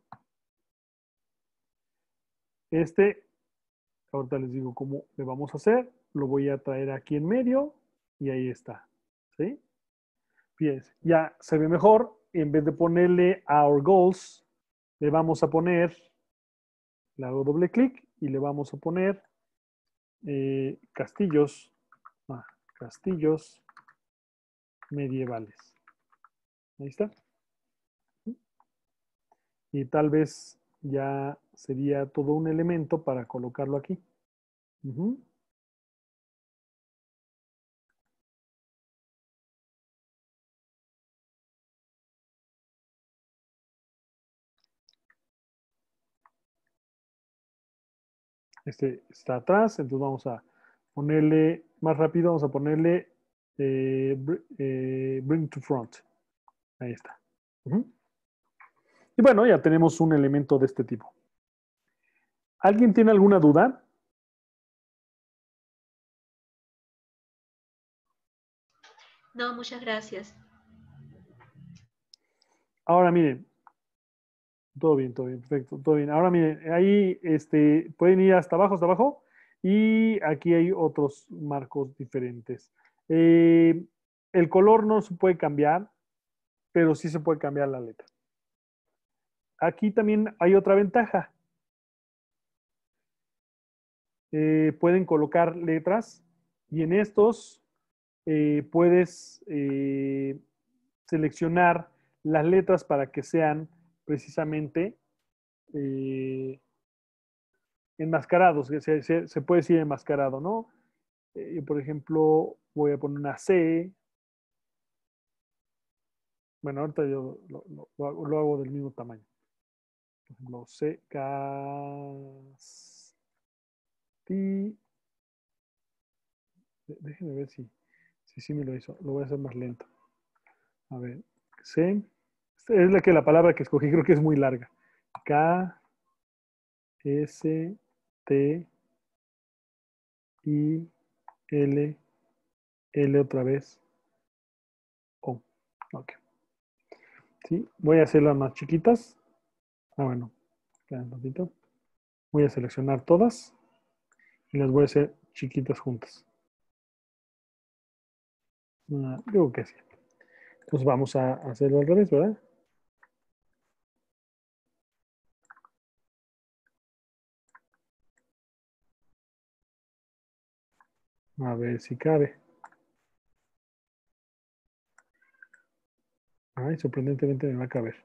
Este, ahorita les digo cómo le vamos a hacer. Lo voy a traer aquí en medio y ahí está. ¿Sí? Fíjense, ya se ve mejor. En vez de ponerle Our Goals, le vamos a poner, le hago doble clic y le vamos a poner eh, castillos, ah, castillos medievales. Ahí está. Y tal vez ya sería todo un elemento para colocarlo aquí. Uh-huh. Este está atrás, entonces vamos a ponerle más rápido, vamos a ponerle eh, eh, bring to front. Ahí está. Uh-huh. Y bueno, ya tenemos un elemento de este tipo. ¿Alguien tiene alguna duda? No, muchas gracias. Ahora miren, todo bien, todo bien, perfecto, todo bien. Ahora miren, ahí este, pueden ir hasta abajo, hasta abajo, y aquí hay otros marcos diferentes. Eh, el color no se puede cambiar, pero sí se puede cambiar la letra. Aquí también hay otra ventaja. Eh, pueden colocar letras y en estos eh, puedes eh, seleccionar las letras para que sean precisamente eh, enmascarados, se, se, se, puede decir enmascarado, ¿no? Eh, por ejemplo, voy a poner una C. Bueno, ahorita yo lo, lo, lo, hago, lo hago del mismo tamaño. Por ejemplo, C, Casti. Déjenme ver si, si sí me lo hizo. Lo voy a hacer más lento. A ver, C. Es la que la palabra que escogí, creo que es muy larga. K, S, T, I, L, L otra vez, O. Ok. ¿Sí? Voy a hacerlas más chiquitas. Ah, bueno. Espera un poquito. Voy a seleccionar todas y las voy a hacer chiquitas juntas. Ah, digo que sí. Entonces vamos a hacerlo al revés, ¿verdad? A ver si cabe. Ay, sorprendentemente me va a caber.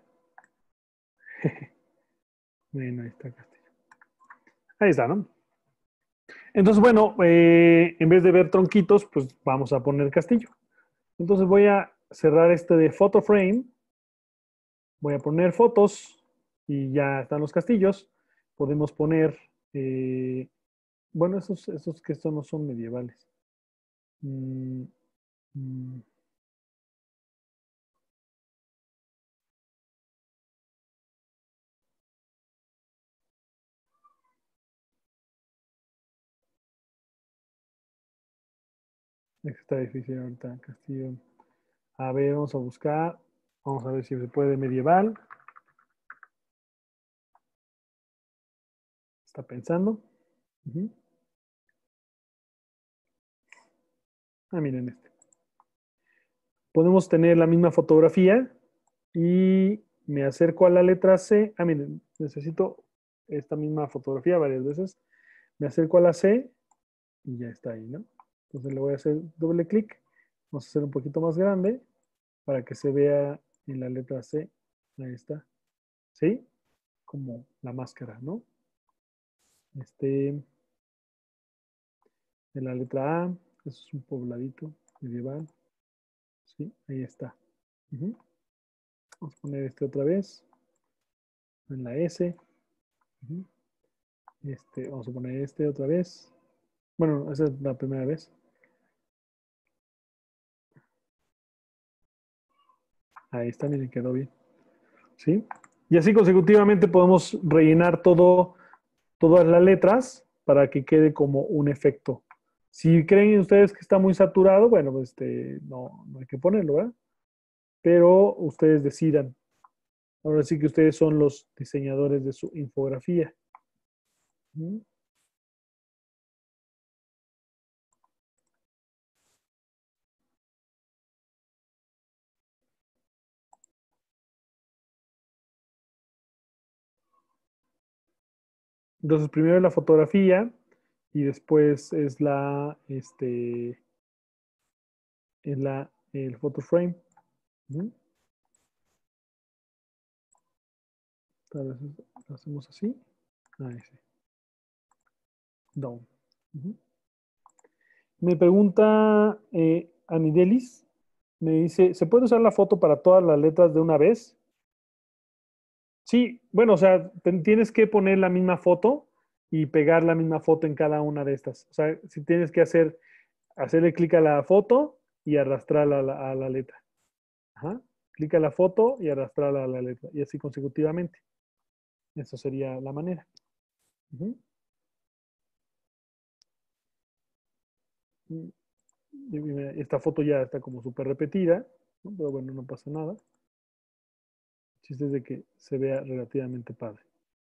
Bueno, ahí está Castillo. Ahí está, ¿no? Entonces, bueno, eh, en vez de ver tronquitos, pues vamos a poner Castillo. Entonces voy a cerrar este de photo frame. Voy a poner fotos y ya están los castillos. Podemos poner, eh, bueno, esos, esos que estos no son medievales. Mm, mm. Está difícil ahorita, castillo. A ver, vamos a buscar. Vamos a ver si se puede medieval. Está pensando. Uh-huh. Ah, miren este. Podemos tener la misma fotografía y me acerco a la letra C. Ah, miren, necesito esta misma fotografía varias veces. Me acerco a la C y ya está ahí, ¿no? Entonces le voy a hacer doble clic. Vamos a hacer un poquito más grande para que se vea en la letra C. Ahí está. ¿Sí? Como la máscara, ¿no? Este, en la letra A, eso es un pobladito medieval. Sí, ahí está. Uh-huh. Vamos a poner este otra vez. En la S. Uh-huh. Este, vamos a poner este otra vez. Bueno, esa es la primera vez. Ahí está, miren, quedó bien. ¿Sí? Y así consecutivamente podemos rellenar todo, todas las letras para que quede como un efecto. Si creen ustedes que está muy saturado, bueno, pues este, no, no hay que ponerlo, ¿verdad? Pero ustedes decidan. Ahora sí que ustedes son los diseñadores de su infografía. ¿Mm? Entonces, primero es la fotografía y después es la, este, es la, el photo frame. ¿Mm? Tal vez lo hacemos así. Ahí sí. Down. Uh-huh. Me pregunta eh, Anidelis, me dice, ¿se puede usar la foto para todas las letras de una vez? Sí, bueno, o sea, te- tienes que poner la misma foto y pegar la misma foto en cada una de estas. O sea, si tienes que hacer, hacerle clic a la foto y arrastrarla a la, a la letra. Ajá. Clic a la foto y arrastrarla a la letra. Y así consecutivamente. Eso sería la manera. Uh-huh. Y mira, esta foto ya está como súper repetida, ¿no? Pero bueno, no pasa nada. El chiste es de que se vea relativamente padre.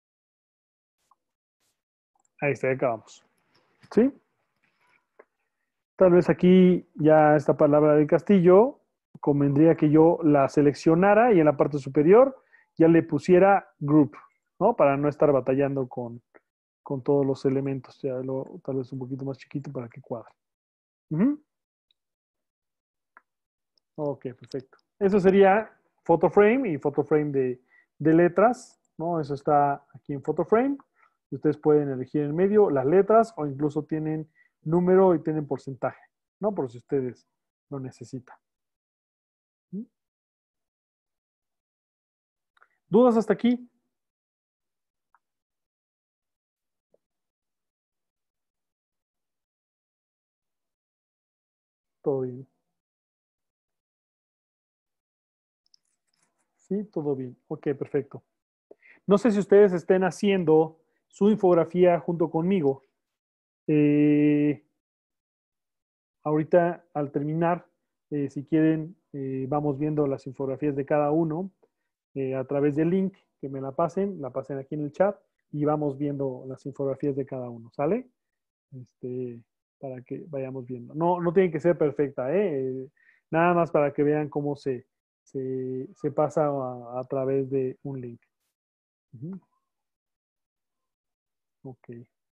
Ahí está, ya acabamos. ¿Sí? Tal vez aquí ya esta palabra de castillo convendría que yo la seleccionara y en la parte superior ya le pusiera group, ¿no? Para no estar batallando con, con todos los elementos. Ya lo, tal vez un poquito más chiquito para que cuadre. Uh-huh. Ok, perfecto. Eso sería photo frame y photo frame de, de letras, ¿no? Eso está aquí en photo frame. Ustedes pueden elegir en medio las letras o incluso tienen número y tienen porcentaje, ¿no? Por si ustedes lo necesitan. ¿Dudas hasta aquí? todo bien. Sí, todo bien. Ok, perfecto. No sé si ustedes estén haciendo su infografía junto conmigo. Eh, ahorita, al terminar, eh, si quieren, eh, vamos viendo las infografías de cada uno eh, a través del link, que me la pasen, la pasen aquí en el chat y vamos viendo las infografías de cada uno, ¿sale? Este, para que vayamos viendo. No, no tiene que ser perfecta, ¿eh? Eh, Nada más para que vean cómo se, se, se pasa a, a través de un link. Ujú. Ok.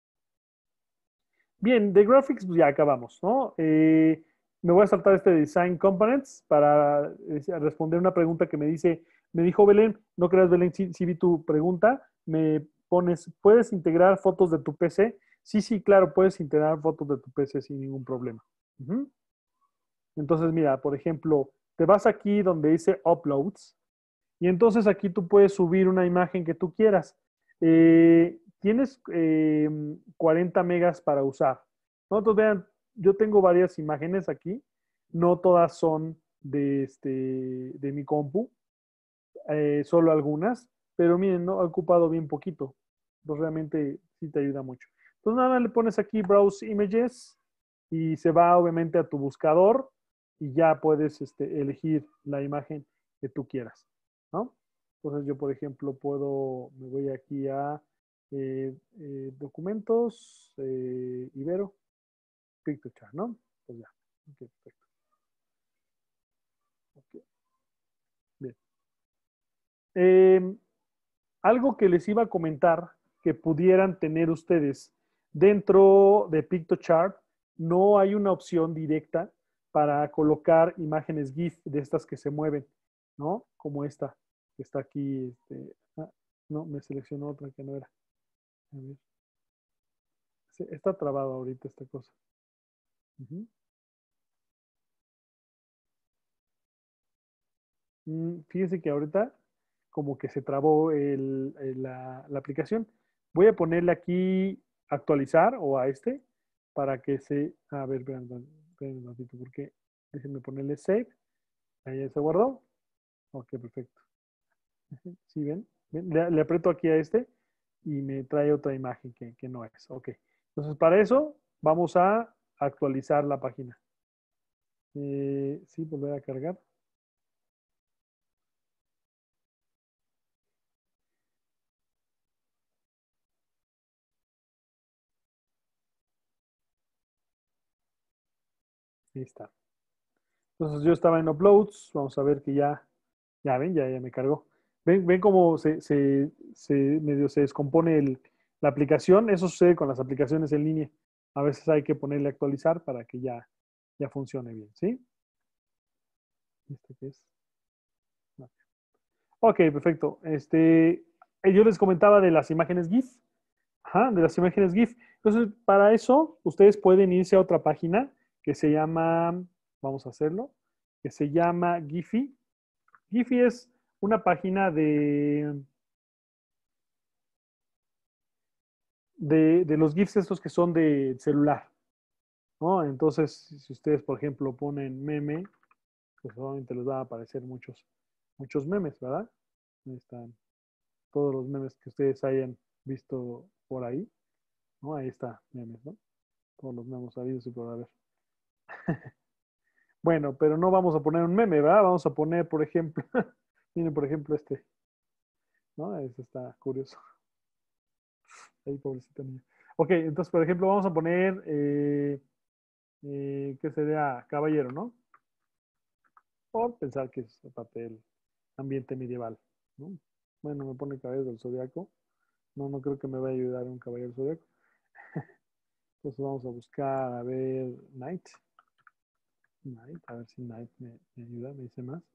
Bien, de graphics pues ya acabamos, ¿no? Eh, me voy a saltar este Design Components para eh, responder una pregunta que me dice, me dijo Belén, no creas Belén, sí, sí vi tu pregunta, me pones, ¿puedes integrar fotos de tu P C? Sí, sí, claro, puedes integrar fotos de tu P C sin ningún problema. Ujú. Entonces, mira, por ejemplo, te vas aquí donde dice Uploads y entonces aquí tú puedes subir una imagen que tú quieras. Eh, tienes eh, cuarenta megas para usar. ¿No? Entonces, vean, yo tengo varias imágenes aquí. No todas son de, este, de mi compu, eh, solo algunas. Pero miren, ¿no? Ha ocupado bien poquito. Entonces, realmente sí te ayuda mucho. Entonces, nada, le pones aquí Browse Images y se va obviamente a tu buscador y ya puedes este, elegir la imagen que tú quieras, ¿no? Entonces yo, por ejemplo, puedo, me voy aquí a eh, eh, documentos, eh, Ibero, Pictochart, ¿no? Pues ya. Ok, perfecto. Ok, bien. Eh, algo que les iba a comentar que pudieran tener ustedes dentro de Pictochart, no hay una opción directa para colocar imágenes GIF de estas que se mueven, ¿no? Como esta, que está aquí. Este, ah, no, me seleccionó otra que no era. A ver. Sí, está trabado ahorita esta cosa. Ujú. Mm, fíjense que ahorita como que se trabó el- el- la, la aplicación. Voy a ponerle aquí actualizar o a este para que se... A ver, vean, vean, vean un ratito, porque déjenme ponerle save. Ahí ya se guardó. Ok, perfecto. Ujú, ¿sí ven? ¿Ven? Le, le aprieto aquí a este y me trae otra imagen que, que no es. Ok. Entonces, para eso vamos a actualizar la página. Eh, sí, volver a cargar. Ahí está. Entonces yo estaba en uploads, vamos a ver que ya, ya ven, ya, ya me cargó. ¿Ven, ven cómo se, se, se medio se descompone el- la aplicación? Eso sucede con las aplicaciones en línea. A veces hay que ponerle actualizar para que ya, ya funcione bien, ¿sí? ¿Este qué es? No. Ok, perfecto. Este, eh, yo les comentaba de las imágenes GIF. Ajá, de las imágenes GIF. Entonces, para eso, ustedes pueden irse a otra página que se llama, vamos a hacerlo, que se llama Giphy. Giphy es una página de, de, de los GIFs estos que son de celular, ¿no? Entonces, si ustedes, por ejemplo, ponen meme, pues obviamente les va a aparecer muchos, muchos memes, ¿verdad? Ahí están todos los memes que ustedes hayan visto por ahí, ¿no? Ahí está, memes, ¿no? Todos los memes habidos y por haber. Bueno, pero no vamos a poner un meme, ¿verdad? Vamos a poner, por ejemplo, miren, por ejemplo, este, ¿no? Este está curioso. Ahí, pobrecita niña. Ok, entonces, por ejemplo, vamos a poner, eh, eh, ¿qué sería? Caballero, ¿no? Por pensar que es parte del ambiente medieval, ¿no? Bueno, me pone caballero del zodiaco. No, no creo que me vaya a ayudar un caballero del zodiaco. Entonces vamos a buscar, a ver, Knight. Knight, a ver si Knight me, me ayuda, me dice más.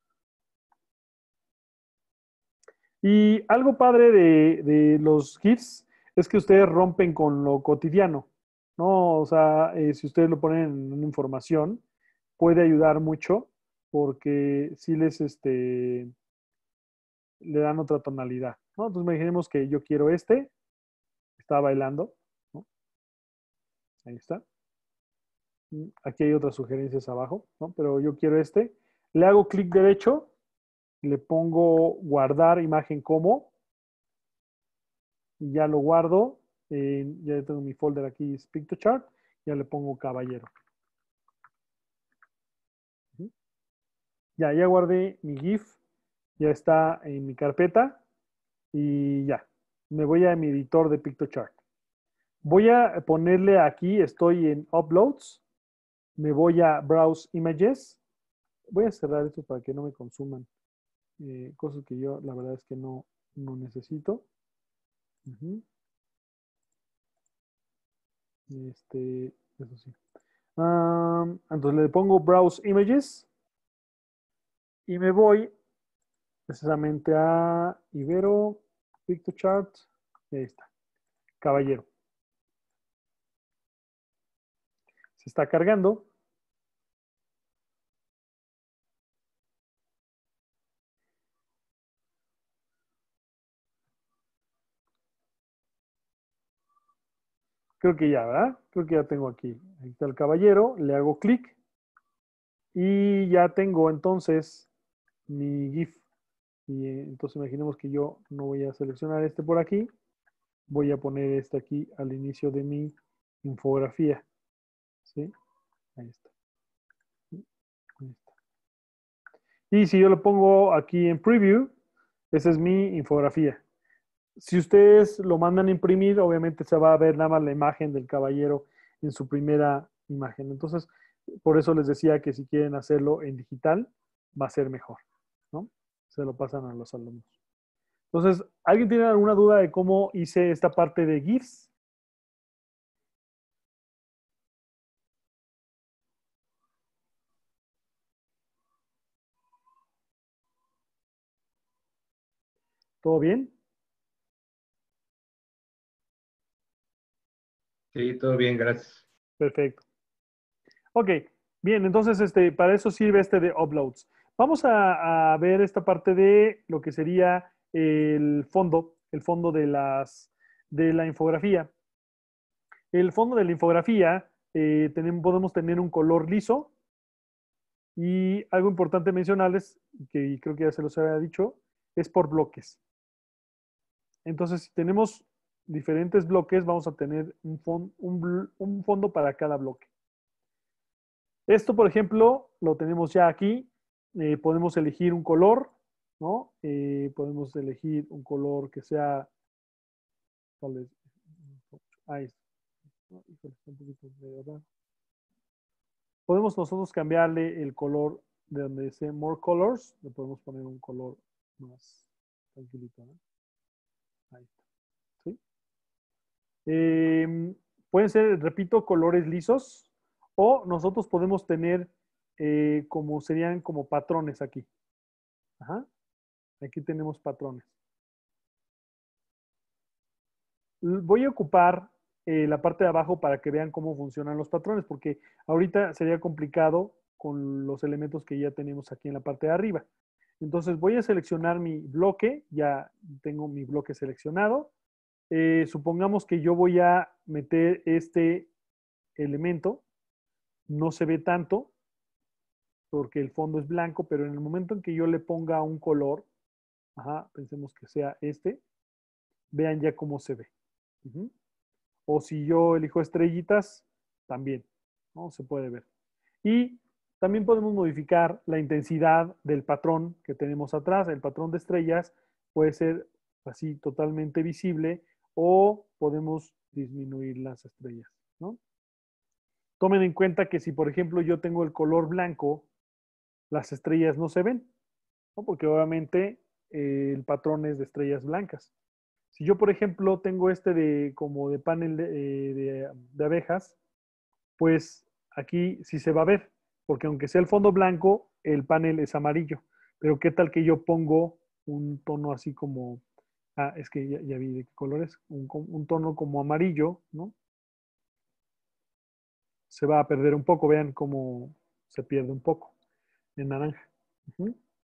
Y algo padre de, de los GIFs es que ustedes rompen con lo cotidiano, ¿no? O sea, eh, si ustedes lo ponen en una información, puede ayudar mucho porque sí les, este, le dan otra tonalidad, ¿no? Entonces imaginemos que yo quiero este, está bailando, ¿no? Ahí está. Aquí hay otras sugerencias abajo, ¿no? Pero yo quiero este. Le hago clic derecho, le pongo guardar imagen como, y ya lo guardo. Eh, ya tengo mi folder aquí, es PictoChart, ya le pongo caballero. Ya, ya guardé mi GIF, ya está en mi carpeta y ya. Me voy a mi editor de PictoChart. Voy a ponerle aquí, estoy en Uploads, me voy a Browse Images. Voy a cerrar esto para que no me consuman eh, cosas que yo la verdad es que no, no necesito. Uh-huh. Este, eso sí. Um, entonces le pongo Browse Images y me voy precisamente a Ibero, PictoChart, y ahí está, caballero. Se está cargando. Creo que ya, ¿verdad? Creo que ya tengo aquí. Ahí está el caballero, le hago clic y ya tengo entonces mi GIF. Y eh, entonces imaginemos que yo no voy a seleccionar este por aquí, voy a poner este aquí al inicio de mi infografía. ¿Sí? Ahí está. Ahí está. Y si yo lo pongo aquí en preview, esa es mi infografía. Si ustedes lo mandan a imprimir, obviamente se va a ver nada más la imagen del caballero en su primera imagen. Entonces, por eso les decía que si quieren hacerlo en digital, va a ser mejor, ¿no? Se lo pasan a los alumnos. Entonces, ¿alguien tiene alguna duda de cómo hice esta parte de GIFs? ¿Todo bien? Sí, todo bien, gracias. Perfecto. Ok, bien, entonces este, para eso sirve este de uploads. Vamos a, a ver esta parte de lo que sería el fondo, el fondo de, las, de la infografía. El fondo de la infografía, eh, tenemos, podemos tener un color liso y algo importante mencionarles, que creo que ya se los había dicho, es por bloques. Entonces, si tenemos diferentes bloques, vamos a tener un, fon, un, un fondo para cada bloque. Esto, por ejemplo, lo tenemos ya aquí. Eh, podemos elegir un color, ¿no? Eh, podemos elegir un color que sea, ¿cuál es? Ahí está. Está un poquito de verdad. Podemos nosotros cambiarle el color de donde dice More Colors. Le podemos poner un color más tranquilito, ¿no? Ahí está. ¿Sí? Eh, pueden ser, repito, colores lisos o nosotros podemos tener eh, como serían como patrones aquí. Ajá. Aquí tenemos patrones. Voy a ocupar eh, la parte de abajo para que vean cómo funcionan los patrones, porque ahorita sería complicado con los elementos que ya tenemos aquí en la parte de arriba. Entonces voy a seleccionar mi bloque, ya tengo mi bloque seleccionado. Eh, supongamos que yo voy a meter este elemento, no se ve tanto porque el fondo es blanco, pero en el momento en que yo le ponga un color, ajá, pensemos que sea este, vean ya cómo se ve. Uh-huh. O si yo elijo estrellitas, también, ¿no? Se puede ver. Y también podemos modificar la intensidad del patrón que tenemos atrás. El patrón de estrellas puede ser así totalmente visible o podemos disminuir las estrellas, ¿no? Tomen en cuenta que si, por ejemplo, yo tengo el color blanco, las estrellas no se ven, ¿no? Porque obviamente eh, el patrón es de estrellas blancas. Si yo, por ejemplo, tengo este de como de panel de, eh, de, de abejas, pues aquí sí se va a ver, porque aunque sea el fondo blanco, el panel es amarillo. Pero ¿qué tal que yo pongo un tono así como, ah, es que ya, ya vi de qué color es, un, un tono como amarillo, ¿no? Se va a perder un poco, vean cómo se pierde un poco en naranja. Uh-huh.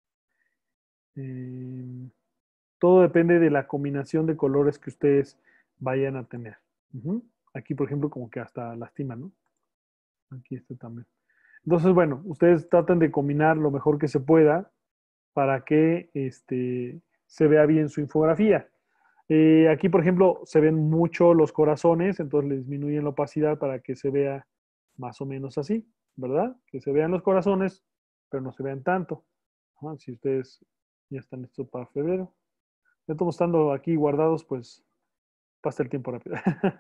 eh, todo depende de la combinación de colores que ustedes vayan a tener. Uh-huh. Aquí, por ejemplo, como que hasta lastima, ¿no? Aquí este también. Entonces, bueno, ustedes traten de combinar lo mejor que se pueda para que este, se vea bien su infografía. Eh, aquí, por ejemplo, se ven mucho los corazones, entonces le disminuyen la opacidad para que se vea más o menos así, ¿verdad? Que se vean los corazones, pero no se vean tanto. Ajá, si ustedes ya están listos para febrero. Ya estamos estando aquí guardados, pues pasa el tiempo rápido.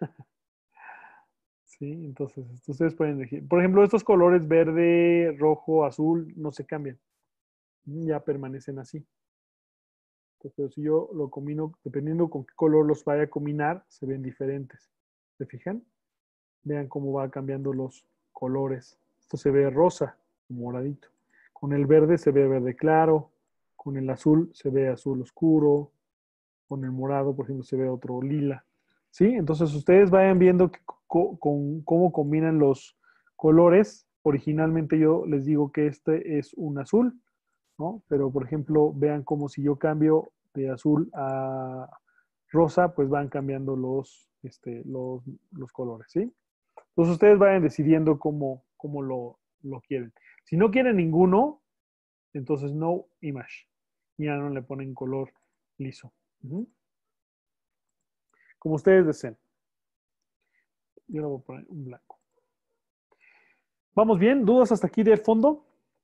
Sí, entonces ustedes pueden elegir. Por ejemplo, estos colores verde, rojo, azul, no se cambian. Ya permanecen así. Entonces, si yo lo combino, dependiendo con qué color los vaya a combinar, se ven diferentes. ¿Se fijan? Vean cómo va cambiando los colores. Esto se ve rosa, moradito. Con el verde se ve verde claro. Con el azul se ve azul oscuro. Con el morado, por ejemplo, se ve otro lila. ¿Sí? Entonces ustedes vayan viendo que, co, con, cómo combinan los colores. Originalmente yo les digo que este es un azul, ¿no? Pero, por ejemplo, vean como si yo cambio de azul a rosa, pues van cambiando los, este, los, los colores, ¿sí? Entonces ustedes vayan decidiendo cómo, cómo lo, lo quieren. Si no quieren ninguno, entonces no image. Ya no le ponen color liso. Uh-huh. Como ustedes deseen. Yo le voy a poner un blanco. ¿Vamos bien? ¿Dudas hasta aquí del fondo?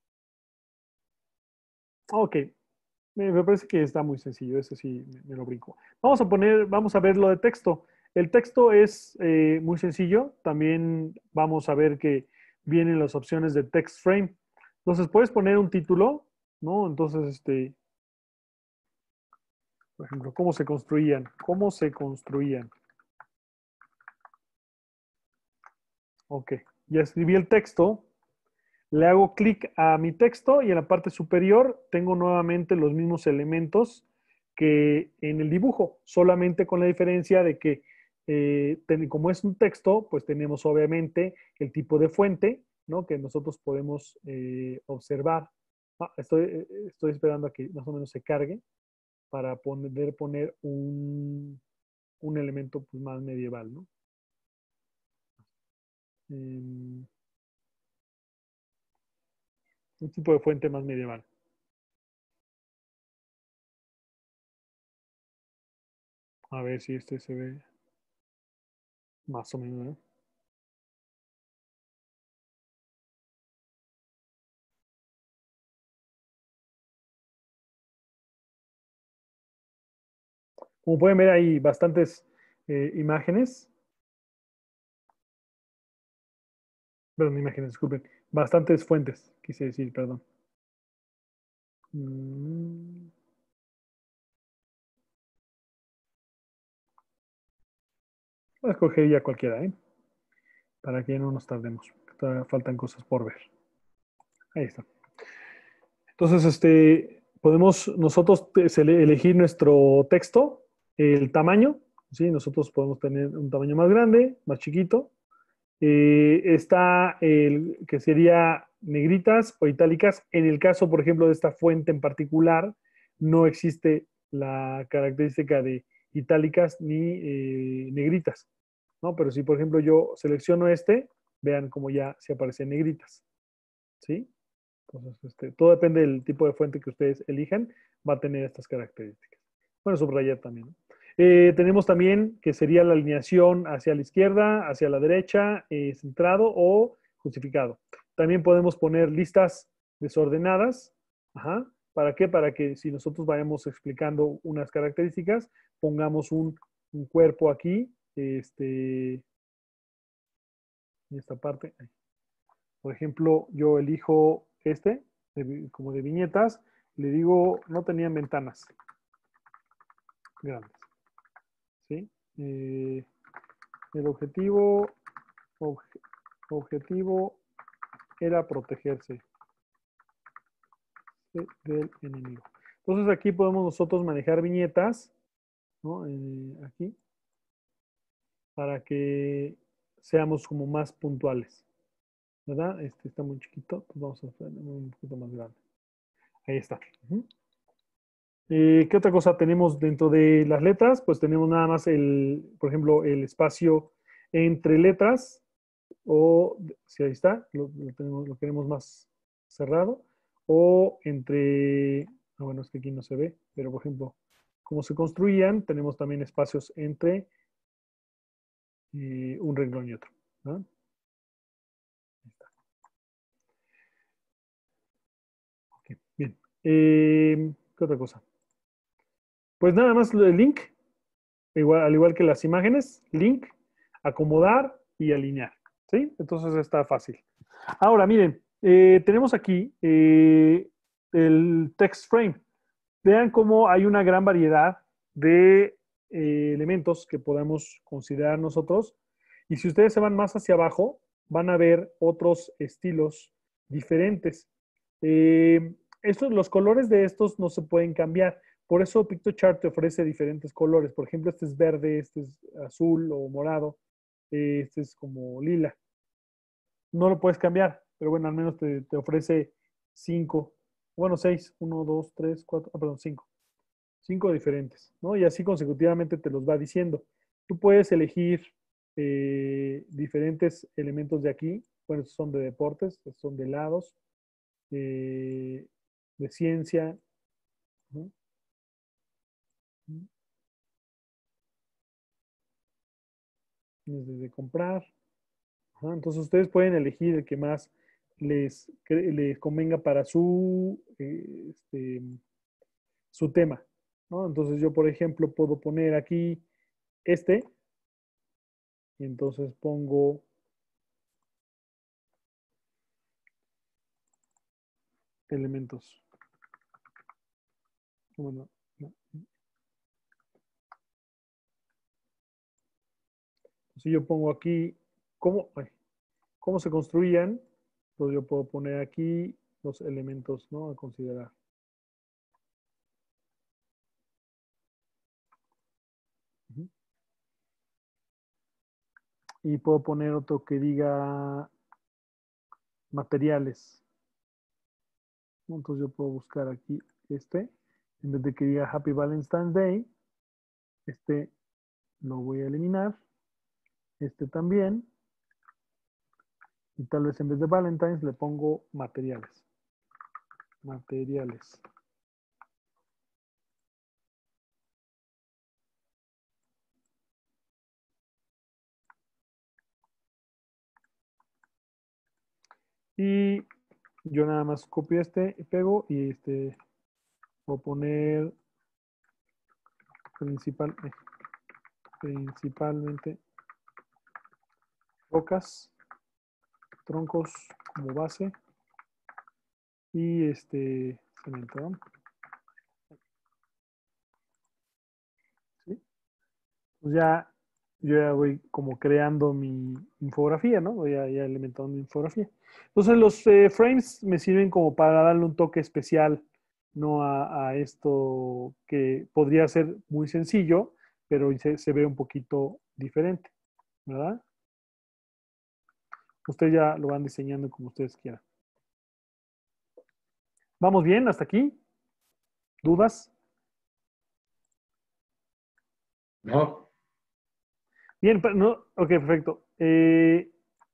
Ok. Me parece que está muy sencillo. Ese sí me, me lo brinco. Vamos a poner, vamos a ver lo de texto. El texto es eh, muy sencillo. También vamos a ver que vienen las opciones de text frame. Entonces, puedes poner un título, ¿no? Entonces, este, por ejemplo, ¿cómo se construían? ¿Cómo se construían? Ok, ya escribí el texto, le hago clic a mi texto y en la parte superior tengo nuevamente los mismos elementos que en el dibujo, solamente con la diferencia de que eh, como es un texto, pues tenemos obviamente el tipo de fuente, ¿no? Que nosotros podemos eh, observar. Ah, estoy, estoy esperando a que más o menos se cargue para poder poner un, un elemento pues, más medieval, ¿no? Um, un tipo de fuente más medieval. A ver si este se ve más o menos, ¿no? Como pueden ver, hay bastantes eh, imágenes. Perdón, imágenes, disculpen. Bastantes fuentes, quise decir, perdón. Mm. Voy a escoger ya cualquiera, ¿eh? Para que no nos tardemos. Todavía faltan cosas por ver. Ahí está. Entonces, este, podemos nosotros elegir nuestro texto, el tamaño, ¿sí? Nosotros podemos tener un tamaño más grande, más chiquito. Eh, está el que sería negritas o itálicas. En el caso, por ejemplo, de esta fuente en particular, no existe la característica de itálicas ni eh, negritas, ¿no? Pero si, por ejemplo, yo selecciono este, vean cómo ya se aparecen negritas, ¿sí? Entonces, este, todo depende del tipo de fuente que ustedes elijan, va a tener estas características. Bueno, subrayar también, ¿no? Eh, tenemos también que sería la alineación hacia la izquierda, hacia la derecha, eh, centrado o justificado. También podemos poner listas desordenadas. Ajá. ¿Para qué? Para que si nosotros vayamos explicando unas características, pongamos un, un cuerpo aquí, este, en esta parte. Por ejemplo, yo elijo este, de, como de viñetas, le digo, no tenían ventanas grandes. ¿Sí? Eh, el objetivo, obje, objetivo era protegerse del enemigo. Entonces aquí podemos nosotros manejar viñetas, ¿no? Eh, aquí, para que seamos como más puntuales, ¿verdad? Este está muy chiquito, pues vamos a hacer un poquito más grande. Ahí está. Uh-huh. Eh, ¿Qué otra cosa tenemos dentro de las letras? Pues tenemos nada más el, por ejemplo, el espacio entre letras. o si ahí está, lo, lo tenemos, lo queremos más cerrado, o entre, ah, bueno, es que aquí no se ve, pero por ejemplo, como se construían, tenemos también espacios entre eh, un renglón y otro, ¿no? Ahí está. Ok, bien. Eh, ¿qué otra cosa? Pues nada más el link, igual, al igual que las imágenes, link, acomodar y alinear, ¿sí? Entonces está fácil. Ahora, miren, eh, tenemos aquí eh, el text frame. Vean cómo hay una gran variedad de eh, elementos que podamos considerar nosotros. Y si ustedes se van más hacia abajo, van a ver otros estilos diferentes. Eh, estos, los colores de estos no se pueden cambiar. Por eso PictoChart te ofrece diferentes colores. Por ejemplo, este es verde, este es azul o morado, eh, este es como lila. No lo puedes cambiar, pero bueno, al menos te, te ofrece cinco, bueno, seis, uno, dos, tres, cuatro, ah, perdón, cinco. Cinco diferentes, ¿no? Y así consecutivamente te los va diciendo. Tú puedes elegir eh, diferentes elementos de aquí. Bueno, estos son de deportes, estos son de helados, eh, de ciencia, ¿no? Desde comprar. Ajá, entonces ustedes pueden elegir el que más les, les convenga para su, eh, este, su tema, ¿no? Entonces yo, por ejemplo, puedo poner aquí este y entonces pongo elementos. Bueno, no. Si yo pongo aquí cómo, ay, cómo se construían, pues yo puedo poner aquí los elementos, ¿no?, a considerar. Uh-huh. Y puedo poner otro que diga materiales. Entonces yo puedo buscar aquí este. En vez de que diga Happy Valentine's Day, este lo voy a eliminar. Este también. Y tal vez en vez de Valentine's le pongo materiales. Materiales. Y yo nada más copio este y pego y este voy a poner principal, eh, principalmente rocas, troncos como base y este cemento, ¿no? ¿Sí? Pues ya yo ya voy como creando mi infografía, ¿no? Voy ya, ya alimentando mi infografía. Entonces los eh, frames me sirven como para darle un toque especial, ¿no? A, a esto que podría ser muy sencillo, pero se, se ve un poquito diferente, ¿verdad? Ustedes ya lo van diseñando como ustedes quieran. ¿Vamos bien hasta aquí? ¿Dudas? No, Bien, pero no, ok, perfecto. Eh,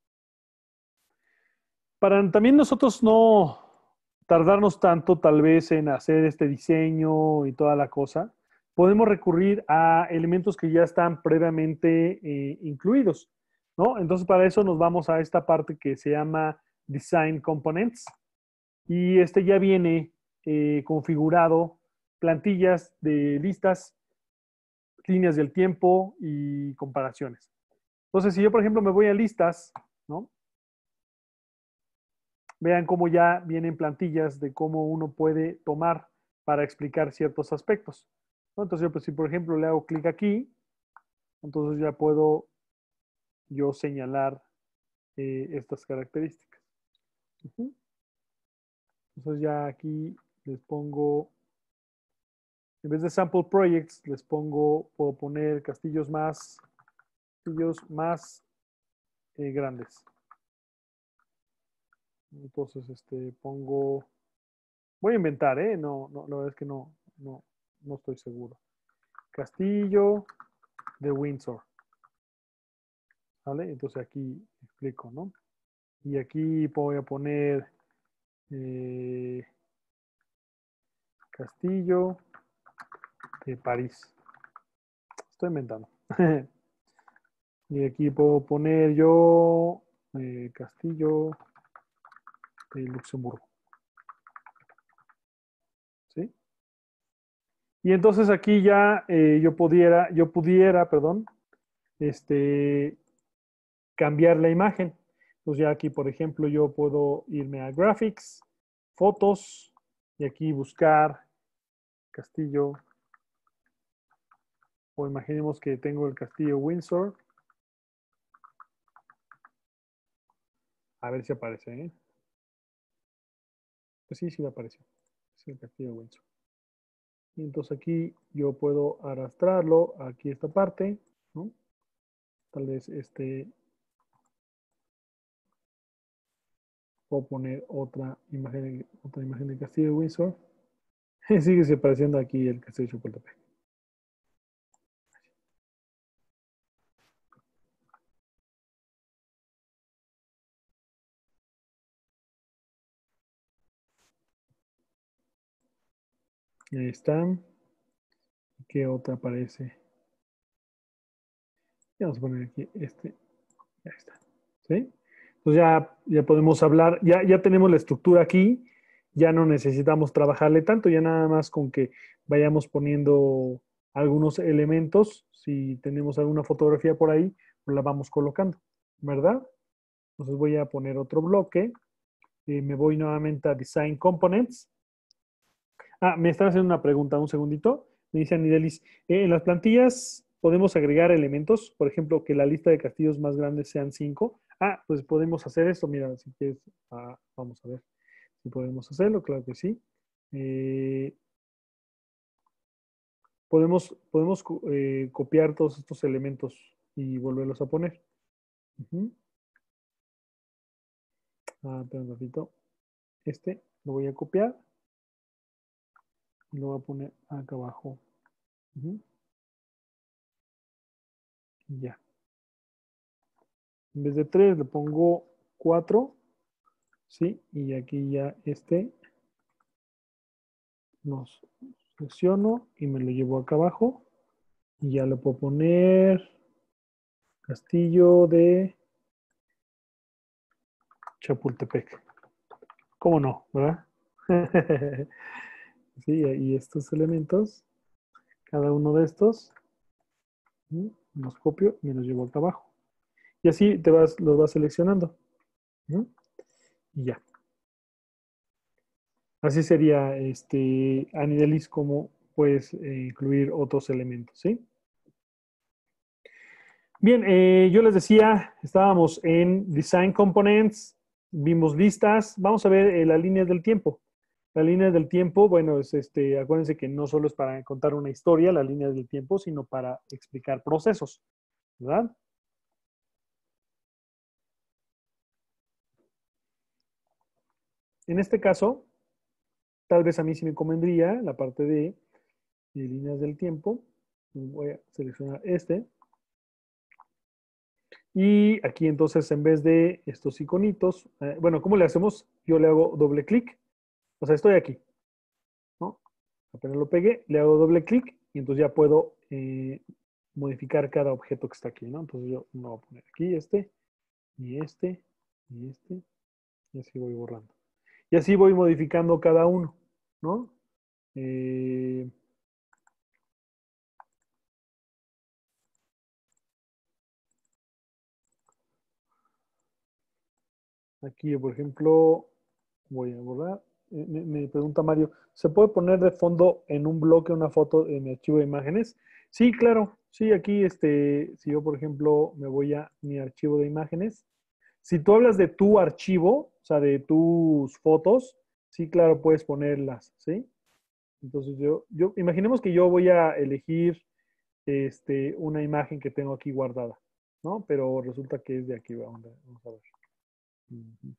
para también nosotros no tardarnos tanto tal vez en hacer este diseño y toda la cosa, podemos recurrir a elementos que ya están previamente eh, incluidos, ¿no? Entonces para eso nos vamos a esta parte que se llama Design Components y este ya viene eh, configurado plantillas de listas, líneas del tiempo y comparaciones. Entonces, si yo, por ejemplo, me voy a listas, ¿no? Vean cómo ya vienen plantillas de cómo uno puede tomar para explicar ciertos aspectos, ¿no? Entonces, yo, pues, si por ejemplo le hago clic aquí, entonces ya puedo yo señalar eh, estas características. Uh-huh. Entonces ya aquí les pongo, en vez de sample projects, les pongo, puedo poner castillos más, castillos más eh, grandes. Entonces, este, pongo, voy a inventar, ¿eh? No, no, la verdad es que no, no, no estoy seguro. Castillo de Windsor. ¿Vale? Entonces aquí explico, ¿no? Y aquí voy a poner eh, Castillo de París. Estoy inventando. Y aquí puedo poner yo eh, Castillo de Luxemburgo. ¿Sí? Y entonces aquí ya eh, yo pudiera, yo pudiera, perdón, este, cambiar la imagen. Entonces ya aquí, por ejemplo, yo puedo irme a Graphics, Fotos, y aquí buscar Castillo, o imaginemos que tengo el Castillo Windsor. A ver si aparece, ¿eh? Pues sí, sí me apareció. Es el Castillo Windsor. Y entonces aquí yo puedo arrastrarlo aquí esta parte, ¿no? Tal vez este, puedo poner otra imagen, otra imagen del Castillo de Windsor. Sigue apareciendo aquí el Castillo de Chapultepec. Ahí está. ¿Qué otra aparece? Vamos a poner aquí este. Ya está. ¿Sí? Entonces ya, ya podemos hablar, ya, ya tenemos la estructura aquí, ya no necesitamos trabajarle tanto, ya nada más con que vayamos poniendo algunos elementos, si tenemos alguna fotografía por ahí, pues la vamos colocando, ¿verdad? Entonces voy a poner otro bloque, eh, me voy nuevamente a Design Components. Ah, me están haciendo una pregunta, un segundito. Me dice Anidelis, eh, en las plantillas podemos agregar elementos, por ejemplo, que la lista de castillos más grandes sean cinco. Ah, pues podemos hacer esto. Mira, si quieres, ah, vamos a ver si podemos hacerlo, claro que sí. Eh, podemos podemos eh, copiar todos estos elementos y volverlos a poner. Ujú. Ah, espera un ratito. Este lo voy a copiar y lo voy a poner acá abajo. Ujú. Y ya. En vez de tres le pongo cuatro. ¿Sí? Y aquí ya este los selecciono y me lo llevo acá abajo. Y ya le puedo poner Castillo de Chapultepec. ¿Cómo no? ¿Verdad? Sí, y estos elementos, cada uno de estos, ¿sí? Los copio y me los llevo acá abajo. Y así te vas, los vas seleccionando. ¿Sí? Y ya. Así sería, este, Anidelis, como puedes eh, incluir otros elementos, ¿sí? Bien, eh, yo les decía, estábamos en Design Components, vimos listas, vamos a ver eh, las líneas del tiempo. La línea del tiempo, bueno, es este, acuérdense que no solo es para contar una historia, la línea del tiempo, sino para explicar procesos, ¿verdad? En este caso, tal vez a mí sí me convendría la parte de, de líneas del tiempo. Voy a seleccionar este. Y aquí entonces, en vez de estos iconitos, eh, bueno, ¿cómo le hacemos? Yo le hago doble clic. O sea, estoy aquí, ¿no? Apenas lo pegué, le hago doble clic y entonces ya puedo eh, modificar cada objeto que está aquí, ¿no? Entonces yo me voy a poner aquí este, y este, y este, y así voy borrando. Y así voy modificando cada uno, ¿no? Eh, aquí, por ejemplo, voy a borrar. Eh, Me, me pregunta Mario, ¿se puede poner de fondo en un bloque una foto en mi archivo de imágenes? Sí, claro. Sí, aquí, este, si yo, por ejemplo, me voy a mi archivo de imágenes, si tú hablas de tu archivo, o sea, de tus fotos, sí, claro, puedes ponerlas, ¿sí? Entonces yo, yo, imaginemos que yo voy a elegir este, una imagen que tengo aquí guardada, ¿no? Pero resulta que es de aquí, vamos a, vamos a ver. Ujú.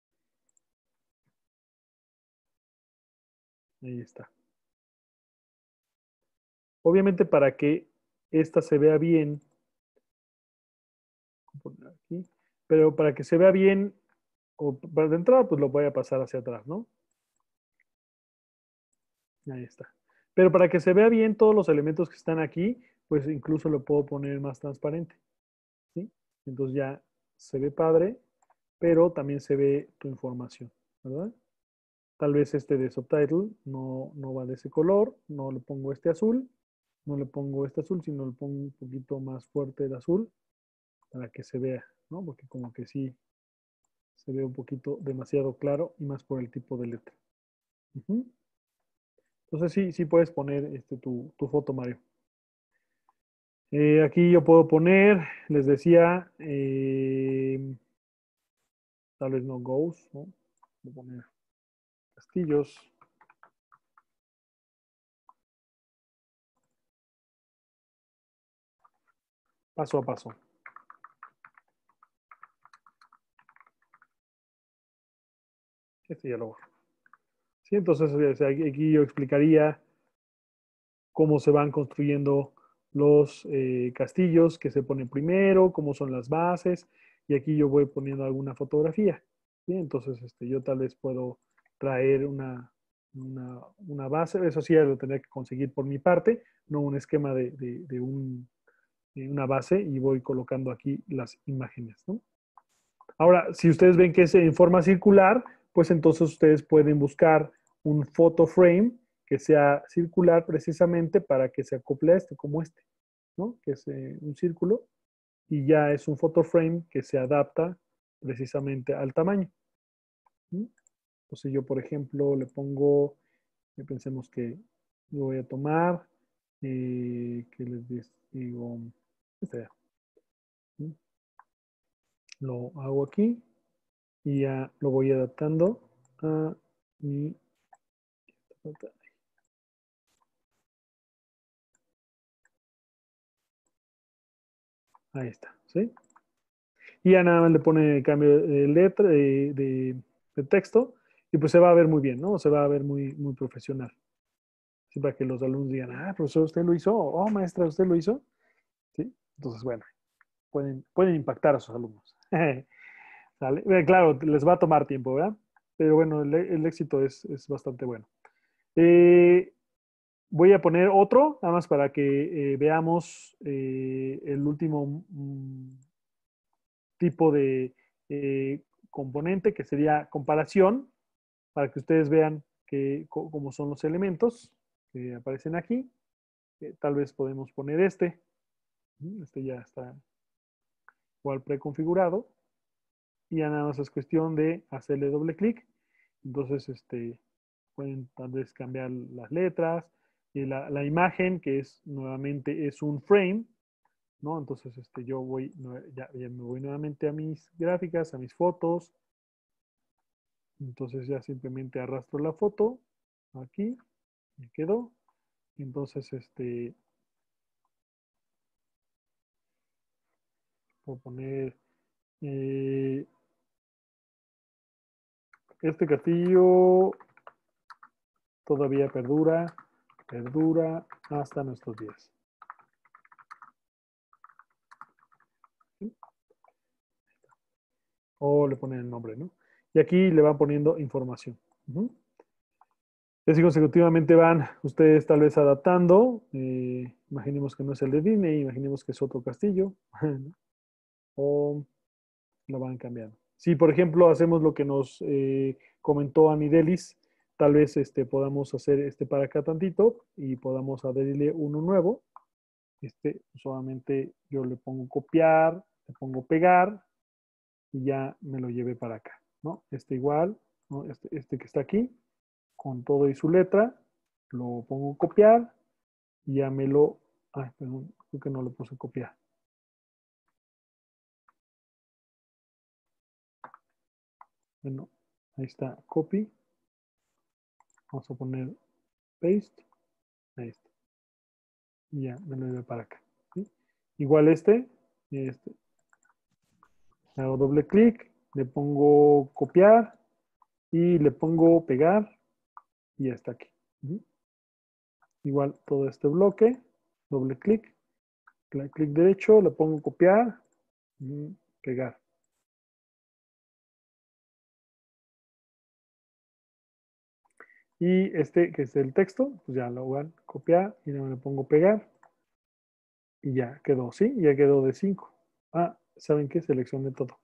Ahí está. Obviamente para que esta se vea bien, voy a poner aquí, pero para que se vea bien, o para de entrada, pues lo voy a pasar hacia atrás, ¿no? Ahí está. Pero para que se vea bien todos los elementos que están aquí, pues incluso lo puedo poner más transparente, ¿sí? Entonces ya se ve padre, pero también se ve tu información, ¿verdad? Tal vez este de subtitle no, no va de ese color, no le pongo este azul, no le pongo este azul, sino le pongo un poquito más fuerte el azul para que se vea, ¿no? Porque como que sí se ve un poquito demasiado claro y más por el tipo de letra. Uh-huh. Entonces sí, sí puedes poner este, tu, tu foto, Mario. Eh, aquí yo puedo poner, les decía, eh, tal vez no goes, ¿no? Voy a poner castillos. Paso a paso. Este ya lo borro. Sí, entonces o sea, aquí yo explicaría cómo se van construyendo los eh, castillos, que se ponen primero, cómo son las bases, y aquí yo voy poniendo alguna fotografía. ¿Sí? Entonces este, yo tal vez puedo traer una, una, una base, eso sí, ya lo tendría que conseguir por mi parte, no un esquema de, de, de, un, de una base, y voy colocando aquí las imágenes, ¿no? Ahora, si ustedes ven que es en forma circular, pues entonces ustedes pueden buscar un photo frame que sea circular precisamente para que se acople a este, como este, ¿no? Que es eh, un círculo y ya es un photo frame que se adapta precisamente al tamaño. ¿Sí? Entonces yo, por ejemplo, le pongo, eh, pensemos que yo voy a tomar, eh, que les digo, este, ¿sí? Lo hago aquí y ya lo voy adaptando a mi pantalla. Ahí está, ¿sí? Y ya nada más le pone el cambio de letra, de, de, de texto, y pues se va a ver muy bien, ¿no? Se va a ver muy, muy profesional. Así para que los alumnos digan, ah, profesor, ¿usted lo hizo? Oh, maestra, ¿usted lo hizo? ¿Sí? Entonces, bueno, pueden, pueden impactar a sus alumnos. ¿Sale? Eh, claro, les va a tomar tiempo, ¿verdad? Pero bueno, el, el éxito es, es bastante bueno. Eh, Voy a poner otro, nada más para que eh, veamos eh, el último mm, tipo de eh, componente, que sería comparación, para que ustedes vean que, cómo son los elementos que aparecen aquí. Eh, tal vez podemos poner este. Este ya está igual preconfigurado. Y ya nada más es cuestión de hacerle doble clic. Entonces, este, pueden tal vez cambiar las letras. Y la, la imagen, que es nuevamente es un frame, ¿no? Entonces, este, yo voy, ya, ya me voy nuevamente a mis gráficas, a mis fotos. Entonces ya simplemente arrastro la foto aquí, me quedó. Entonces, este, voy a poner eh, este castillo todavía perdura, perdura hasta nuestros días. ¿Sí? O le ponen el nombre, ¿no? Y aquí le van poniendo información. Uh-huh. Y así consecutivamente van ustedes tal vez adaptando. Eh, imaginemos que no es el de Disney, imaginemos que es otro castillo. ¿No? O lo van cambiando. Si, por ejemplo, hacemos lo que nos eh, comentó Anidelis, tal vez este, podamos hacer este para acá tantito y podamos adherirle uno nuevo. Este solamente yo le pongo copiar, le pongo pegar y ya me lo llevé para acá, ¿no? Este igual, ¿no? Este, este que está aquí, con todo y su letra, lo pongo copiar y ya me lo... Ay, perdón, creo que no lo puse copiar. Bueno, ahí está, copy. Vamos a poner paste. Ahí está. Y ya me lo llevé para acá. ¿Sí? Igual este, este. Hago doble clic, le pongo copiar y le pongo pegar y ya está aquí. ¿Sí? Igual todo este bloque. doble clic, clic derecho, le pongo copiar, pegar. Y este, que es el texto, pues ya lo voy a copiar y le pongo pegar. Y ya quedó, ¿sí? Ya quedó de cinco. Ah, ¿saben qué? Seleccioné todo.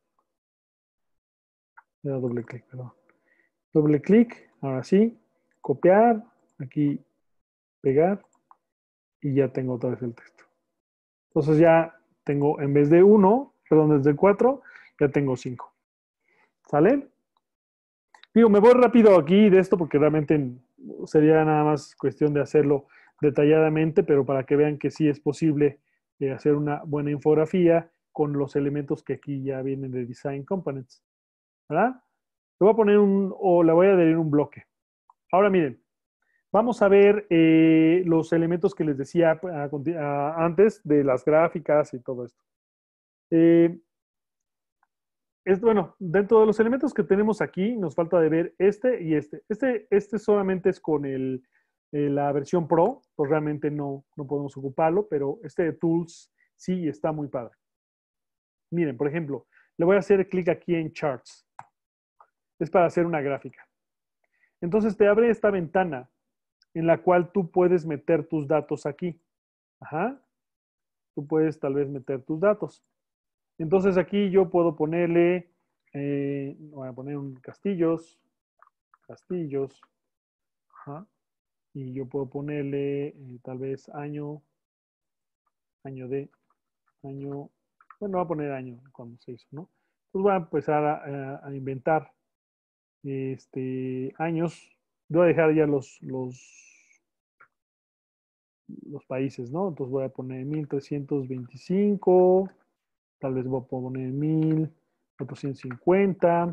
Le da doble clic, perdón. Doble clic, ahora sí, copiar, aquí pegar y ya tengo otra vez el texto. Entonces ya tengo, en vez de uno, perdón, desde cuatro, ya tengo cinco. ¿Sale? Digo, me voy rápido aquí de esto porque realmente sería nada más cuestión de hacerlo detalladamente, pero para que vean que sí es posible eh, hacer una buena infografía con los elementos que aquí ya vienen de Design Components. ¿Verdad? Le voy a poner un, o le voy a adherir un bloque. Ahora miren, vamos a ver eh, los elementos que les decía a, a, antes de las gráficas y todo esto. Eh, es, bueno, dentro de los elementos que tenemos aquí, nos falta de ver este y este. Este, este solamente es con el, eh, la versión Pro, pues realmente no, no podemos ocuparlo, pero este de Tools sí está muy padre. Miren, por ejemplo, le voy a hacer clic aquí en Charts. Es para hacer una gráfica. Entonces te abre esta ventana en la cual tú puedes meter tus datos aquí. Ajá. Tú puedes tal vez meter tus datos. Entonces aquí yo puedo ponerle, eh, voy a poner un castillos, castillos, ajá, y yo puedo ponerle eh, tal vez año, año de, año, bueno, voy a poner año cuando se hizo, ¿no? Pues voy a empezar a, a, a inventar este, años. Voy a dejar ya los, los, los países, ¿no? Entonces voy a poner mil trescientos veinticinco, tal vez voy a poner mil cuatrocientos cincuenta.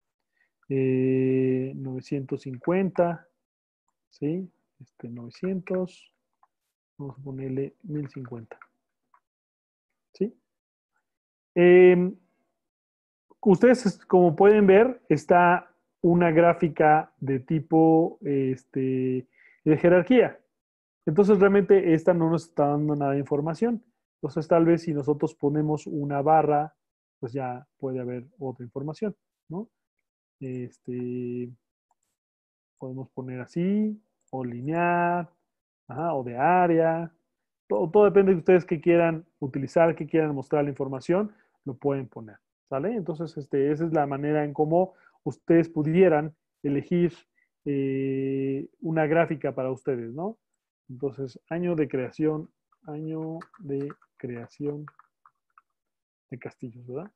Eh, novecientos cincuenta, ¿sí? Este, novecientos, vamos a ponerle mil cincuenta, ¿sí? Eh, ustedes, como pueden ver, está una gráfica de tipo este, de jerarquía. Entonces, realmente esta no nos está dando nada de información. Entonces, tal vez si nosotros ponemos una barra, pues ya puede haber otra información, ¿no? Este, podemos poner así, o lineal, ajá, o de área. Todo, todo depende de ustedes que quieran utilizar, que quieran mostrar la información, lo pueden poner. ¿Sale? Entonces, este, esa es la manera en cómo ustedes pudieran elegir eh, una gráfica para ustedes, ¿no? Entonces, año de creación, año de creación de castillos, ¿verdad?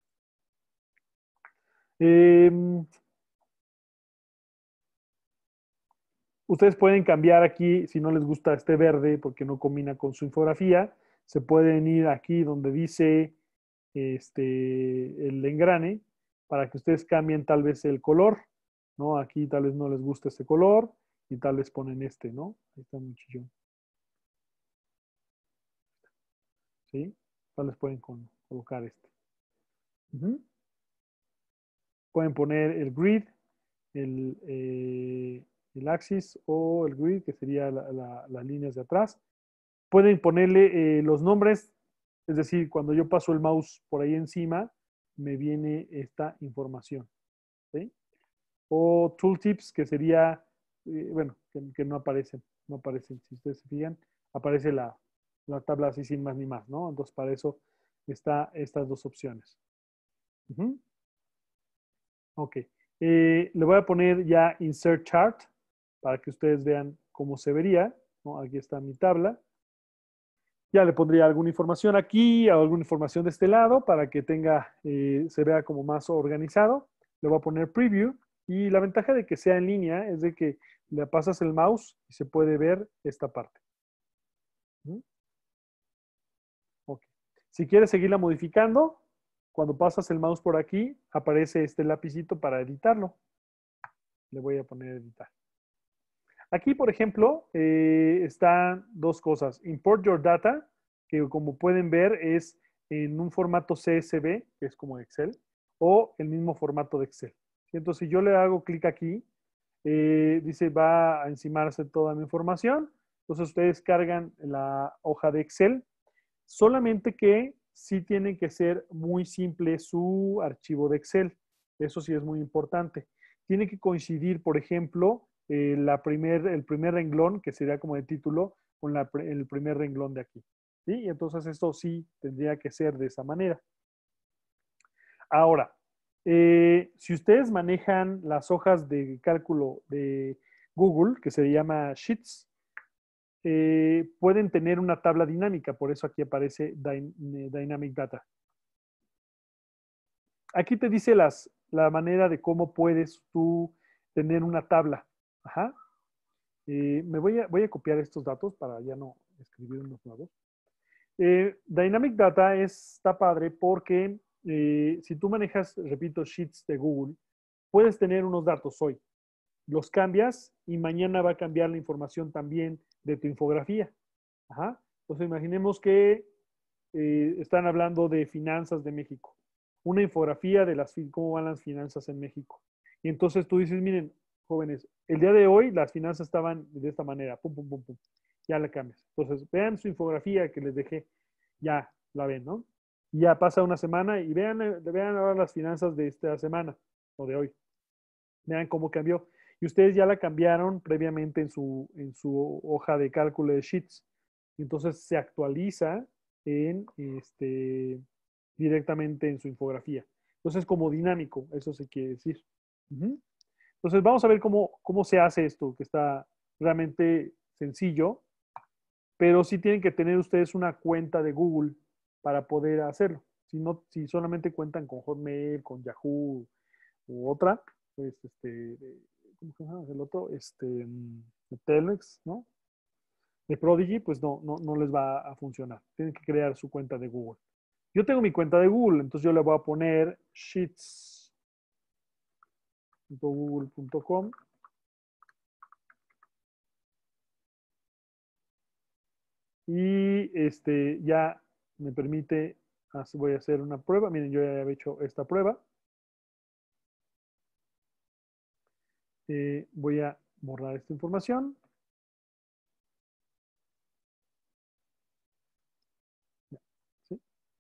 Eh, Ustedes pueden cambiar aquí, si no les gusta este verde porque no combina con su infografía, se pueden ir aquí donde dice este, el engrane para que ustedes cambien tal vez el color, ¿no? Aquí tal vez no les gusta este color y tal vez ponen este, ¿no? Ahí está muy chillón. ¿Sí? Tal vez pueden con, colocar este. Uh-huh. Pueden poner el grid, el, eh, el axis o el grid, que sería la, la, las líneas de atrás. Pueden ponerle eh, los nombres, es decir, cuando yo paso el mouse por ahí encima, me viene esta información. ¿Sí? O tooltips, que sería, eh, bueno, que, que, no aparecen, no aparecen, si ustedes se fijan, aparece la, la tabla así sin más ni más, ¿no? Entonces, para eso están estas dos opciones. Uh-huh. Ok. Eh, le voy a poner ya Insert Chart para que ustedes vean cómo se vería, ¿no? Aquí está mi tabla. Ya le pondría alguna información aquí, alguna información de este lado para que tenga, eh, se vea como más organizado. Le voy a poner Preview y la ventaja de que sea en línea es de que le pasas el mouse y se puede ver esta parte. ¿Mm? Okay. Si quieres seguirla modificando, cuando pasas el mouse por aquí, aparece este lapicito para editarlo. Le voy a poner editar. Aquí, por ejemplo, eh, están dos cosas. Import your data, que como pueden ver es en un formato C S V, que es como Excel, o el mismo formato de Excel. Entonces, si yo le hago clic aquí, eh, dice va a encimarse toda mi información, Entonces ustedes cargan la hoja de Excel, solamente que sí tiene que ser muy simple su archivo de Excel. Eso sí es muy importante. Tiene que coincidir, por ejemplo, eh, la primer, el primer renglón, que sería como el título, con la, el primer renglón de aquí. ¿Sí? Y entonces esto sí tendría que ser de esa manera. Ahora, eh, si ustedes manejan las hojas de cálculo de Google, que se llama Sheets, eh, pueden tener una tabla dinámica, por eso aquí aparece Dynamic Data. Aquí te dice las, la manera de cómo puedes tú tener una tabla. Ajá. Eh, me voy a, voy a copiar estos datos para ya no escribir unos nuevos. Eh, Dynamic Data es, está padre porque eh, si tú manejas, repito, Sheets de Google, puedes tener unos datos hoy, los cambias y mañana va a cambiar la información también de tu infografía. Ajá. Entonces imaginemos que eh, están hablando de finanzas de México, una infografía de las, cómo van las finanzas en México. Y entonces tú dices, miren, jóvenes, el día de hoy las finanzas estaban de esta manera, pum, pum, pum, pum, ya la cambias. Entonces, vean su infografía que les dejé, ya la ven, ¿no? Y ya pasa una semana y vean, vean ahora las finanzas de esta semana o de hoy. Vean cómo cambió. Y ustedes ya la cambiaron previamente en su, en su hoja de cálculo de Sheets. Entonces se actualiza en, este, directamente en su infografía. Entonces, como dinámico, eso se quiere decir. Uh-huh. Entonces, vamos a ver cómo, cómo se hace esto, que está realmente sencillo, pero sí tienen que tener ustedes una cuenta de Google para poder hacerlo. Si, no, si solamente cuentan con Hotmail, con Yahoo u otra, pues, este, ¿cómo se llama el otro? Este, de Telex, ¿no? De Prodigy, pues no, no, no les va a funcionar. Tienen que crear su cuenta de Google. Yo tengo mi cuenta de Google, entonces yo le voy a poner sheets punto google punto com y este ya me permite, voy a hacer una prueba. Miren, yo ya había hecho esta prueba. Eh, voy a borrar esta información. ¿Sí?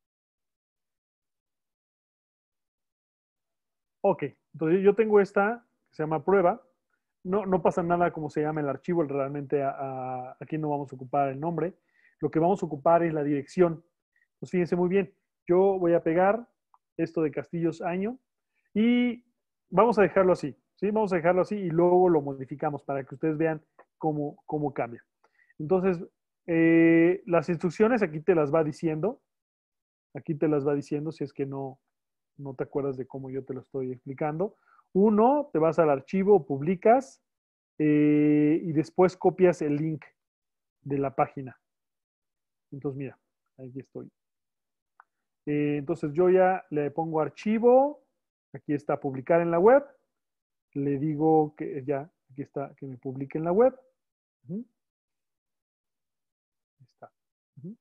Ok, entonces yo tengo esta que se llama prueba. No, no pasa nada como se llama el archivo, realmente a, a, aquí no vamos a ocupar el nombre. Lo que vamos a ocupar es la dirección. Pues fíjense muy bien, yo voy a pegar esto de Castillos Año y vamos a dejarlo así, ¿sí? Vamos a dejarlo así y luego lo modificamos para que ustedes vean cómo, cómo cambia. Entonces, eh, las instrucciones aquí te las va diciendo, aquí te las va diciendo si es que no, no te acuerdas de cómo yo te lo estoy explicando. Uno, te vas al archivo, publicas eh, y después copias el link de la página. Entonces, mira, aquí estoy. Eh, entonces, yo ya le pongo archivo, aquí está publicar en la web, le digo que ya, aquí está, que me publique en la web. Uh-huh. Ahí está. Uh-huh.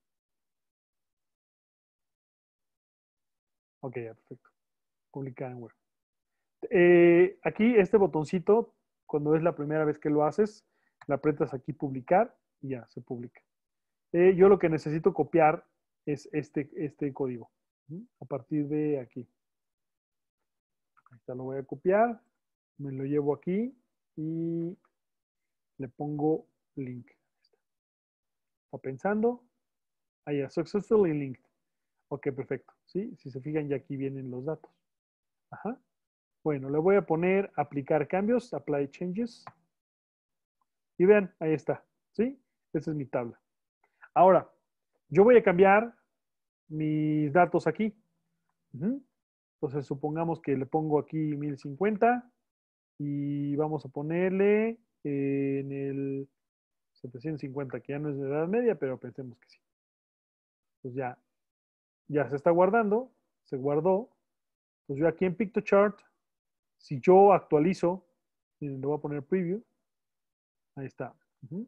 Ok, ya, perfecto. Publicar en web. Eh, aquí este botoncito, cuando es la primera vez que lo haces, le aprietas aquí publicar y ya se publica. Eh, yo lo que necesito copiar es este, este código. ¿Sí? A partir de aquí. Ahí está, lo voy a copiar, me lo llevo aquí y le pongo link. Está pensando. Ahí ya, successfully linked. Ok, perfecto. ¿Sí? Si se fijan, ya aquí vienen los datos. Ajá. Bueno, le voy a poner aplicar cambios, apply changes. Y vean, ahí está. ¿Sí? Esa es mi tabla. Ahora, yo voy a cambiar mis datos aquí. Uh-huh. Entonces, supongamos que le pongo aquí mil cincuenta y vamos a ponerle eh, en el setecientos cincuenta, que ya no es de edad media, pero pensemos que sí. Pues ya, ya se está guardando, se guardó. Pues yo aquí en PictoChart, si yo actualizo, miren, le voy a poner preview, ahí está. Uh-huh.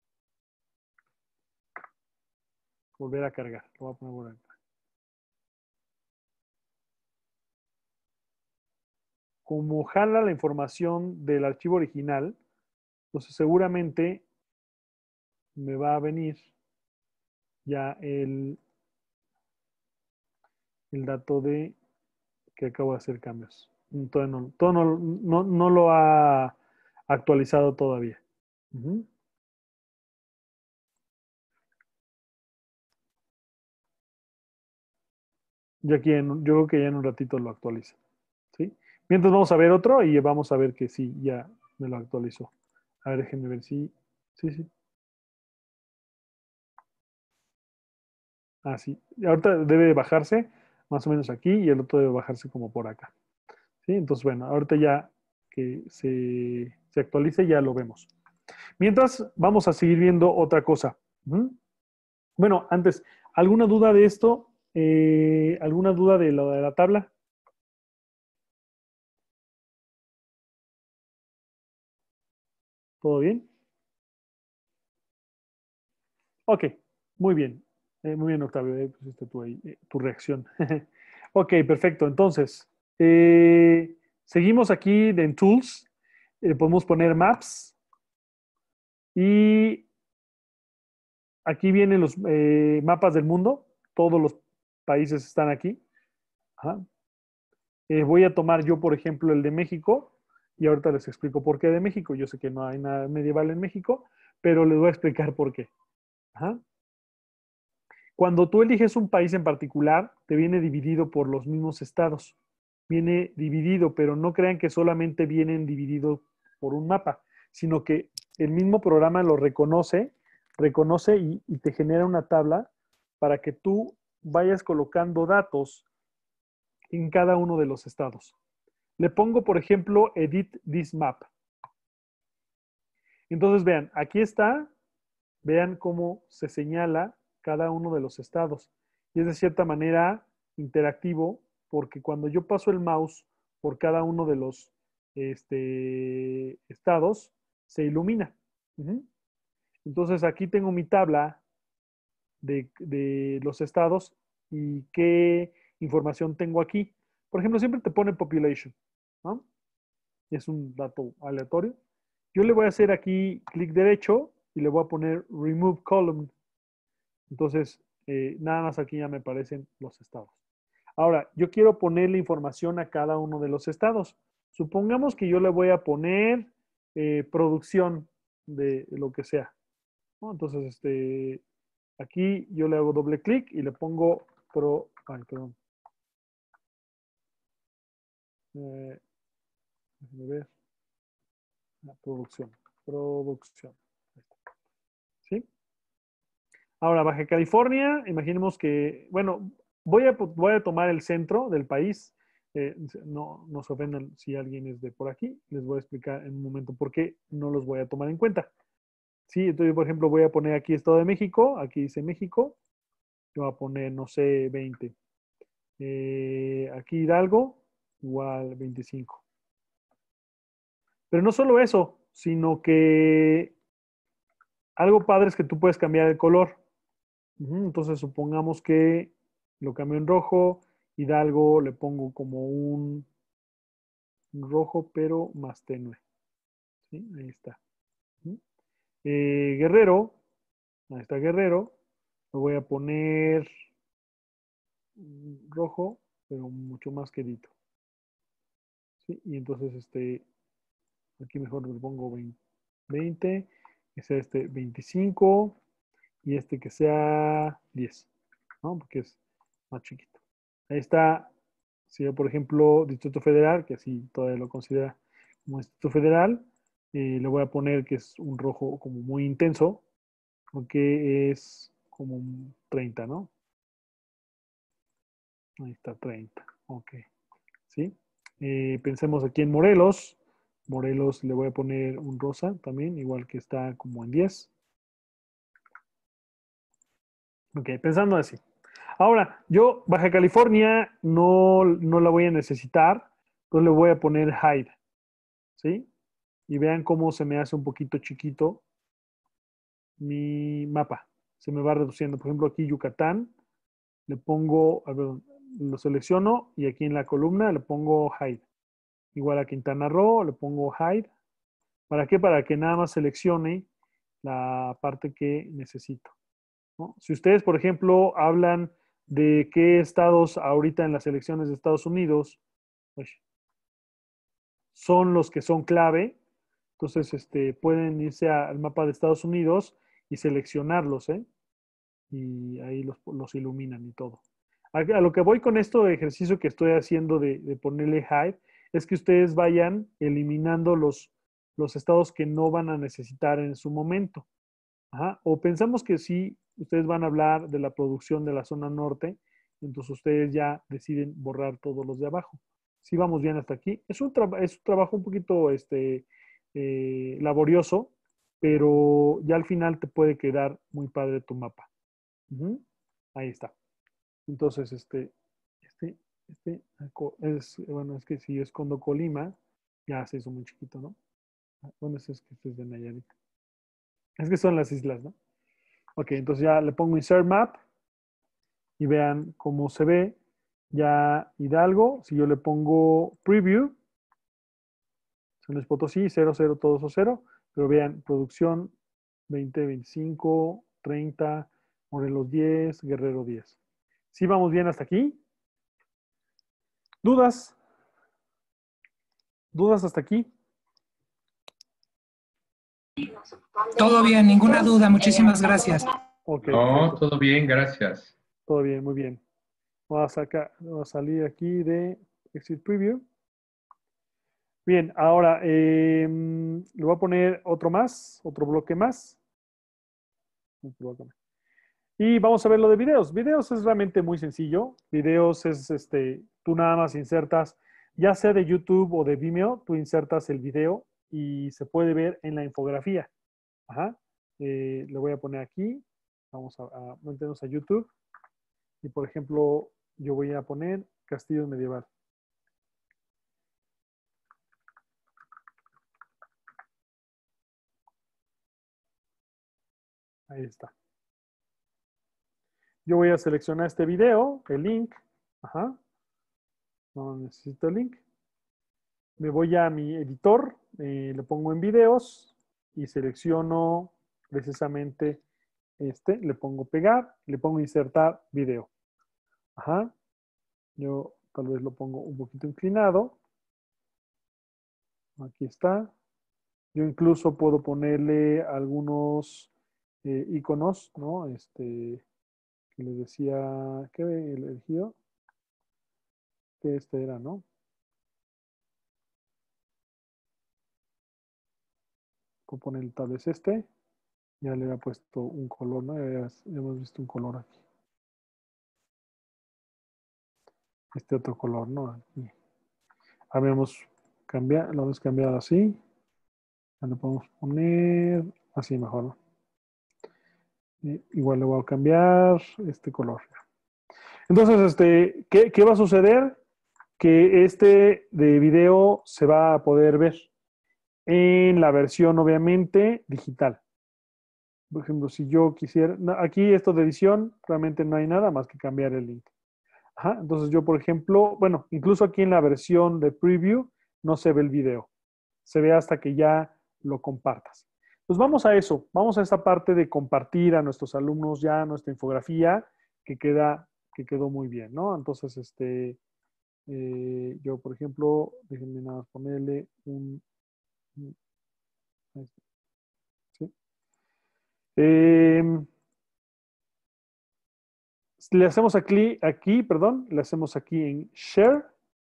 Volver a cargar, lo voy a poner volver a cargar. Como jala la información del archivo original, entonces seguramente me va a venir ya el, el dato de que acabo de hacer cambios. Todavía no, todo no, no, no lo ha actualizado todavía. Uh-huh. Y aquí en, yo creo que ya en un ratito lo actualiza. ¿Sí? Mientras vamos a ver otro y vamos a ver que sí, ya me lo actualizó. A ver, déjenme ver si. Sí, sí. Ah, sí. Y ahorita debe bajarse más o menos aquí y el otro debe bajarse como por acá. ¿Sí? Entonces, bueno, ahorita ya que se, se actualice ya lo vemos. Mientras, vamos a seguir viendo otra cosa. ¿Mm? Bueno, antes, ¿alguna duda de esto? Eh, ¿Alguna duda de lo de la tabla? ¿Todo bien? Ok, muy bien. Eh, muy bien, Octavio. Eh, pusiste tú ahí, eh, tu reacción. Ok, perfecto. Entonces, eh, seguimos aquí en Tools. Eh, podemos poner Maps. Y aquí vienen los eh, mapas del mundo. Todos los países están aquí. Ajá. Eh, voy a tomar yo, por ejemplo, el de México. Y ahorita les explico por qué de México. Yo sé que no hay nada medieval en México, pero les voy a explicar por qué. Ajá. Cuando tú eliges un país en particular, te viene dividido por los mismos estados. Viene dividido, pero no crean que solamente vienen divididos por un mapa, sino que el mismo programa lo reconoce, reconoce y, y te genera una tabla para que tú vayas colocando datos en cada uno de los estados. Le pongo, por ejemplo, edit this map. Entonces, vean, aquí está, vean cómo se señala cada uno de los estados. Y es de cierta manera interactivo, porque cuando yo paso el mouse por cada uno de los este, estados, se ilumina. Uh-huh. Entonces aquí tengo mi tabla de, de, los estados y qué información tengo aquí. Por ejemplo, siempre te pone population, ¿no? Es un dato aleatorio. Yo le voy a hacer aquí clic derecho y le voy a poner remove column. Entonces, eh, nada más aquí ya me aparecen los estados. Ahora, yo quiero ponerle información a cada uno de los estados. Supongamos que yo le voy a poner eh, producción de lo que sea, ¿no? Entonces, este, aquí yo le hago doble clic y le pongo pro, ay, perdón. Eh, déjame ver. La producción. Producción. ¿Sí? Ahora, Baja California, imaginemos que, bueno, voy a, voy a tomar el centro del país. Eh, no nos ofendan si alguien es de por aquí. Les voy a explicar en un momento por qué no los voy a tomar en cuenta. Sí, entonces, por ejemplo, voy a poner aquí Estado de México. Aquí dice México. Yo voy a poner, no sé, veinte. Eh, aquí Hidalgo, igual veinticinco. Pero no solo eso, sino que algo padre es que tú puedes cambiar el color. Entonces, supongamos que lo cambio en rojo, Hidalgo le pongo como un rojo, pero más tenue. ¿Sí? Ahí está. Eh, Guerrero, ahí está Guerrero, lo voy a poner rojo, pero mucho más quedito. ¿Sí? Y entonces, este, aquí mejor le pongo veinte, que sea este veinticinco y este que sea diez, ¿no? Porque es más chiquito. Ahí está, si yo, por ejemplo, Distrito Federal, que así todavía lo considera como Distrito Federal, eh, le voy a poner que es un rojo como muy intenso, aunque es como un treinta, ¿no? Ahí está, treinta. Ok. ¿Sí? Eh, pensemos aquí en Morelos. Morelos le voy a poner un rosa también, igual que está como en diez. Ok, pensando así. Ahora, yo Baja California no, no la voy a necesitar, entonces le voy a poner hide, ¿sí? Y vean cómo se me hace un poquito chiquito mi mapa. Se me va reduciendo. Por ejemplo, aquí Yucatán, le pongo, a ver, lo selecciono y aquí en la columna le pongo hide. Igual a Quintana Roo le pongo hide. ¿Para qué? Para que nada más seleccione la parte que necesito, ¿no? Si ustedes, por ejemplo, hablan de qué estados ahorita en las elecciones de Estados Unidos uy, son los que son clave, entonces este, pueden irse a- al mapa de Estados Unidos y seleccionarlos, ¿eh? Y ahí los, los iluminan y todo. A, a lo que voy con esto de ejercicio que estoy haciendo de, de ponerle hide, es que ustedes vayan eliminando los, los estados que no van a necesitar en su momento. Ajá. O pensamos que sí, ustedes van a hablar de la producción de la zona norte, entonces ustedes ya deciden borrar todos los de abajo. Si vamos bien hasta aquí. Es un, tra- es un trabajo un poquito este, eh, laborioso, pero ya al final te puede quedar muy padre tu mapa. Ujú. Ahí está. Entonces, este, este, este, es, bueno, es que si yo escondo Colima, ya se hizo muy chiquito, ¿no? Bueno, es, es que este es de Nayarit. Es que son las islas, ¿no? Ok, entonces ya le pongo Insert Map y vean cómo se ve ya Hidalgo. Si yo le pongo Preview, San Luis Potosí, cero, cero, todos o cero. Pero vean, producción veinte, veinticinco, treinta, Morelos diez, Guerrero diez. ¿Sí vamos bien hasta aquí? ¿Dudas? ¿Dudas hasta aquí? Todo bien, ninguna duda. Muchísimas gracias. Ok, No, perfecto. todo bien, gracias. Todo bien, muy bien. Voy a, sacar, voy a salir aquí de Exit Preview. Bien, ahora eh, le voy a poner otro más, otro bloque más. Y vamos a ver lo de videos. Videos es realmente muy sencillo. Videos es, este, tú nada más insertas, ya sea de YouTube o de Vimeo, tú insertas el video y se puede ver en la infografía. Ajá. Eh, le voy a poner aquí. Vamos a, a meternos a YouTube. Y por ejemplo, yo voy a poner Castillo Medieval. Ahí está. Yo voy a seleccionar este video, el link. Ajá. No necesito el link. Me voy a mi editor, eh, le pongo en videos y selecciono precisamente este. Le pongo pegar, le pongo insertar video. Ajá. Yo tal vez lo pongo un poquito inclinado. Aquí está. Yo incluso puedo ponerle algunos eh, iconos, ¿no? Este, que les decía, ¿qué he elegido? Que este era, ¿no? Puedo poner tal vez este. Ya le había puesto un color, ¿no? Ya, ya hemos visto un color aquí. Este otro color, ¿no? Aquí. Habíamos cambiado, lo hemos cambiado así. Ya le podemos poner así mejor, ¿no? Y igual le voy a cambiar este color. Entonces, este, ¿qué, qué va a suceder? Que este de video se va a poder ver en la versión, obviamente, digital. Por ejemplo, si yo quisiera, no, aquí esto de edición, realmente no hay nada más que cambiar el link. Ajá, entonces yo, por ejemplo, bueno, incluso aquí en la versión de preview no se ve el video. Se ve hasta que ya lo compartas. Pues vamos a eso, vamos a esta parte de compartir a nuestros alumnos ya nuestra infografía que queda, que quedó muy bien, ¿no? Entonces, este, eh, yo, por ejemplo, déjenme nada más ponerle un, un ¿sí? Eh, le hacemos aquí, aquí, perdón, le hacemos aquí en Share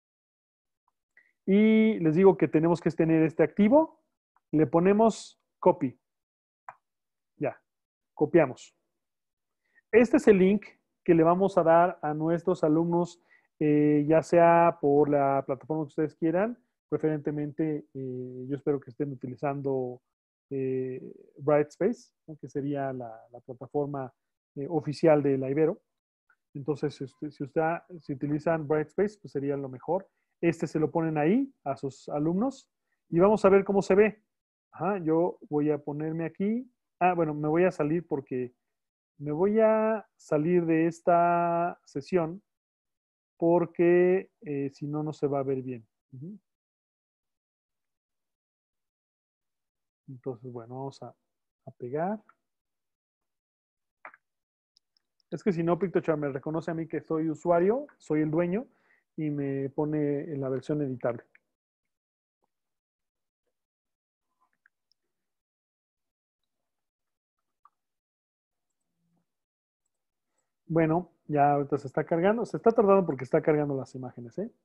y les digo que tenemos que tener este activo. Le ponemos Copy. Ya, copiamos. Este es el link que le vamos a dar a nuestros alumnos, eh, ya sea por la plataforma que ustedes quieran, preferentemente eh, yo espero que estén utilizando eh, Brightspace, ¿no? Que sería la, la plataforma eh, oficial de la Ibero. Entonces, si, usted, si, usted, si utilizan Brightspace, pues sería lo mejor. Este se lo ponen ahí a sus alumnos y vamos a ver cómo se ve. Ajá, yo voy a ponerme aquí. Ah, bueno, me voy a salir porque me voy a salir de esta sesión porque eh, si no, no se va a ver bien. Uh -huh. Entonces, bueno, vamos a a pegar. Es que si no, PictoChart me reconoce a mí que soy usuario, soy el dueño, y me pone en la versión editable. Bueno, ya ahorita se está cargando. Se está tardando porque está cargando las imágenes, ¿eh?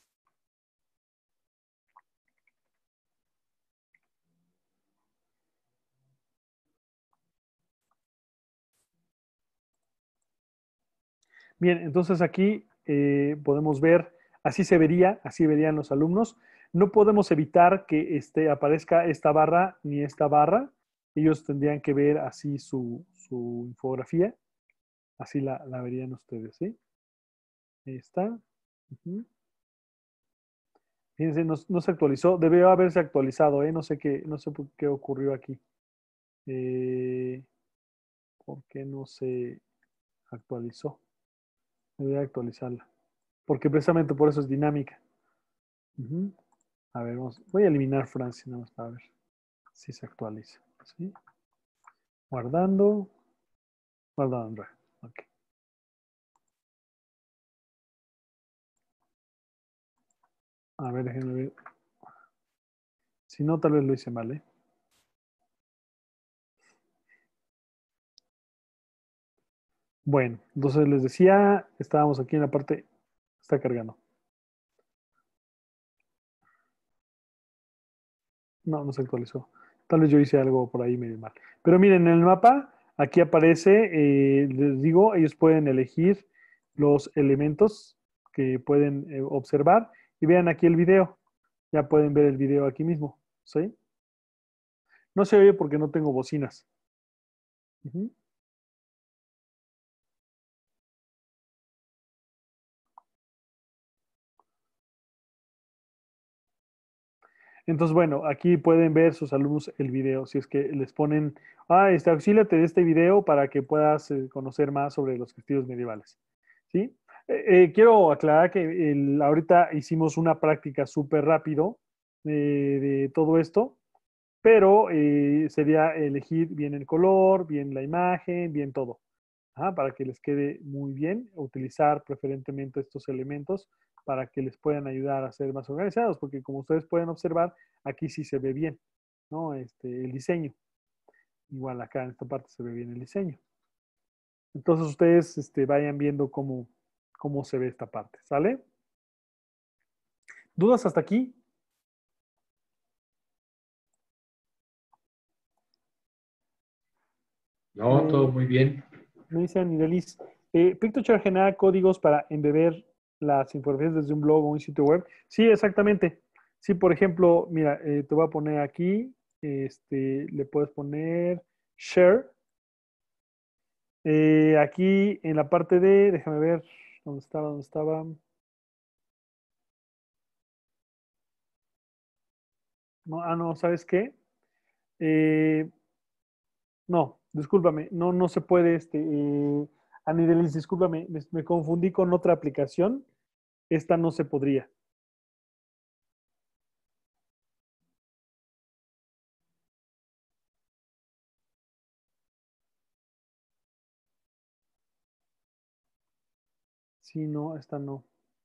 Bien, entonces aquí eh, podemos ver, así se vería, así verían los alumnos. No podemos evitar que este, aparezca esta barra ni esta barra. Ellos tendrían que ver así su, su infografía. Así la, la verían ustedes, ¿sí? Ahí está. Uh-huh. Fíjense, no, no se actualizó. Debió haberse actualizado, ¿eh? No sé qué, no sé por qué ocurrió aquí. Eh, ¿Por qué no se actualizó? Debería actualizarla. Porque precisamente por eso es dinámica. Uh-huh. A ver, vamos, voy a eliminar Francia, nada más para ver si se actualiza. ¿Sí? Guardando. Guardando. Ok. A ver, déjenme ver. Si no, tal vez lo hice mal, ¿eh? Bueno, entonces les decía, estábamos aquí en la parte, está cargando. No, no se actualizó. Tal vez yo hice algo por ahí medio mal. Pero miren, en el mapa, aquí aparece, eh, les digo, ellos pueden elegir los elementos que pueden eh, observar y vean aquí el video. Ya pueden ver el video aquí mismo, ¿sí? No se oye porque no tengo bocinas. Uh-huh. Entonces, bueno, aquí pueden ver sus alumnos el video. Si es que les ponen, ah, este, auxíliate de este video para que puedas eh, conocer más sobre los castillos medievales. ¿Sí? Eh, eh, quiero aclarar que el, ahorita hicimos una práctica súper rápido eh, de todo esto, pero eh, sería elegir bien el color, bien la imagen, bien todo. Ajá, para que les quede muy bien, utilizar preferentemente estos elementos para que les puedan ayudar a ser más organizados, porque como ustedes pueden observar, aquí sí se ve bien, ¿no? Este, el diseño. Igual acá en esta parte se ve bien el diseño. Entonces ustedes este, vayan viendo cómo, cómo se ve esta parte, ¿sale? ¿Dudas hasta aquí? No, todo muy bien. Me dice Anidelis, eh, PictoChart genera códigos para embeber las informaciones desde un blog o un sitio web. Sí, exactamente. Sí, por ejemplo, mira, eh, te voy a poner aquí, este, le puedes poner share. Eh, aquí en la parte de, déjame ver, ¿dónde estaba? ¿Dónde estaba? No, ah, no, ¿sabes qué? Eh, no, discúlpame, no, no se puede, este, eh, Anidelis, discúlpame, me, me confundí con otra aplicación. Esta no se podría. Sí, no, esta no.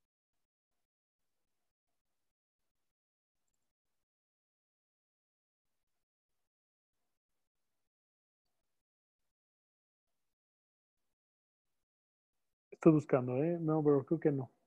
Estoy buscando, ¿eh? No, pero creo que no.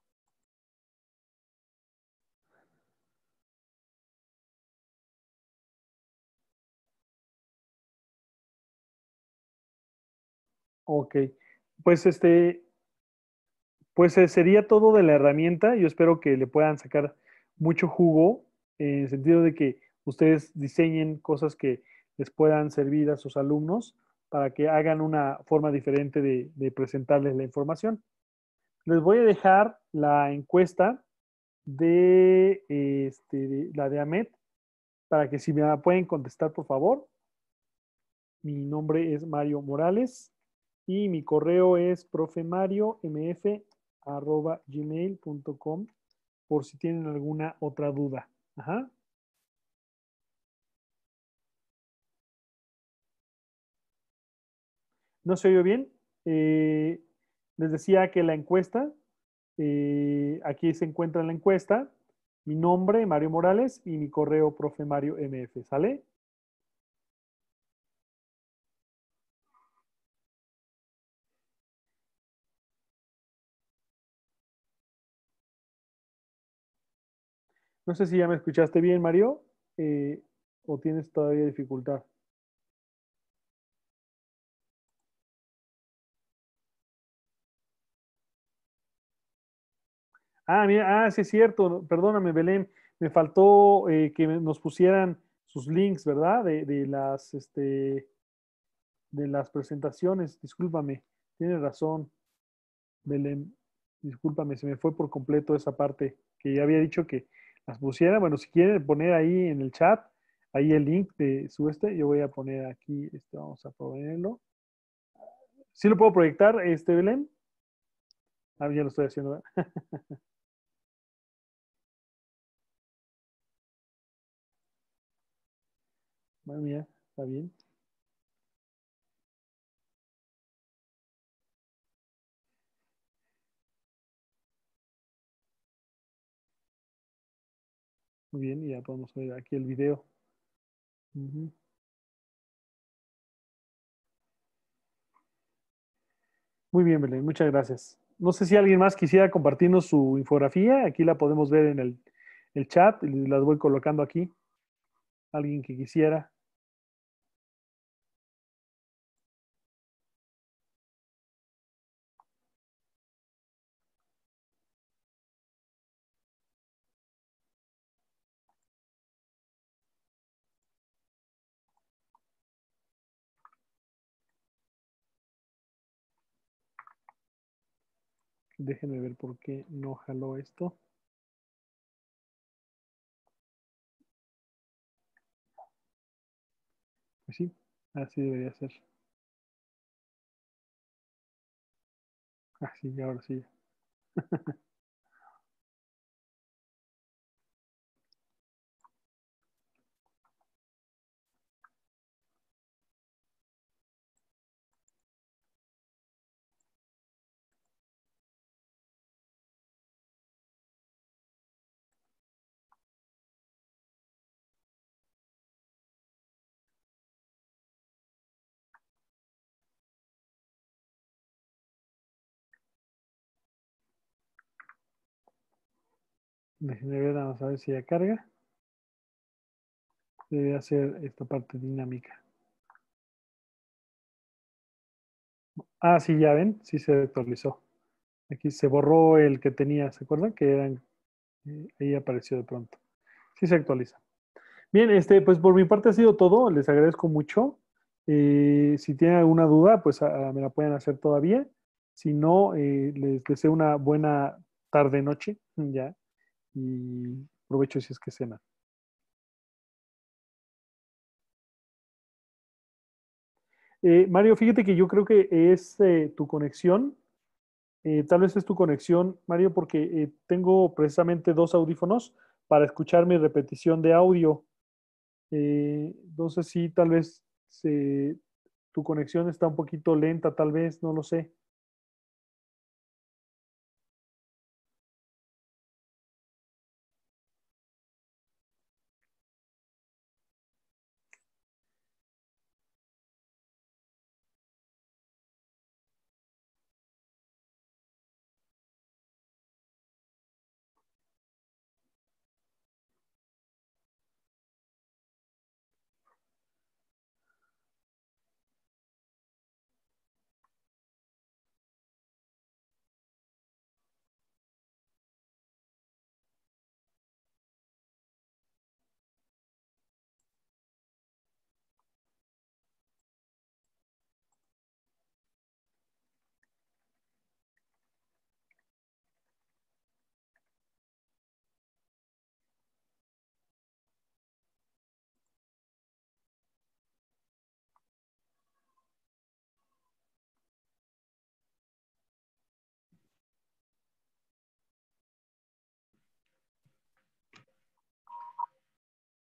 Ok. Pues este, pues eh, sería todo de la herramienta. Yo espero que le puedan sacar mucho jugo en el sentido de que ustedes diseñen cosas que les puedan servir a sus alumnos para que hagan una forma diferente de, de presentarles la información. Les voy a dejar la encuesta de, este, de la de Amet para que si me la pueden contestar, por favor. Mi nombre es Mario Morales y mi correo es profemariomf arroba gmail punto com por si tienen alguna otra duda. Ajá. ¿No se oyó bien? Eh, les decía que la encuesta, eh, aquí se encuentra la encuesta, mi nombre, Mario Morales, y mi correo, profe Mario M F, ¿sale? No sé si ya me escuchaste bien, Mario, eh, o tienes todavía dificultad. Ah, mira, ah, sí es cierto, no, perdóname, Belén, me faltó eh, que nos pusieran sus links, ¿verdad? De, de las, este, de las presentaciones, discúlpame, tienes razón, Belén, discúlpame, se me fue por completo esa parte que ya había dicho que las pusiera. Bueno, si quieren poner ahí en el chat, ahí el link de su este, yo voy a poner aquí, este, vamos a ponerlo. ¿Sí lo puedo proyectar, este, Belén? Ah, ya lo estoy haciendo, ¿verdad? Bueno, mira, está bien. Muy bien, y ya podemos ver aquí el video. Ujú. Muy bien, Belén, muchas gracias. No sé si alguien más quisiera compartirnos su infografía. Aquí la podemos ver en el, el chat y las voy colocando aquí. Alguien que quisiera. Déjenme ver por qué no jaló esto. Pues sí, así debería ser. Así, ahora sí. Déjenme ver, vamos a ver si ya carga. Debería ser esta parte dinámica. Ah, sí, ya ven, sí se actualizó. Aquí se borró el que tenía, ¿se acuerdan? Que eran, eh, ahí apareció de pronto. Sí se actualiza. Bien, este, pues por mi parte ha sido todo. Les agradezco mucho. Eh, si tienen alguna duda, pues ah, me la pueden hacer todavía. Si no, eh, les deseo una buena tarde, noche, ya. Y provecho si es que cenan. Eh, Mario, fíjate que yo creo que es eh, tu conexión. Eh, tal vez es tu conexión, Mario, porque eh, tengo precisamente dos audífonos para escuchar mi repetición de audio. Eh, entonces sí, tal vez se- tu conexión está un poquito lenta, tal vez, no lo sé.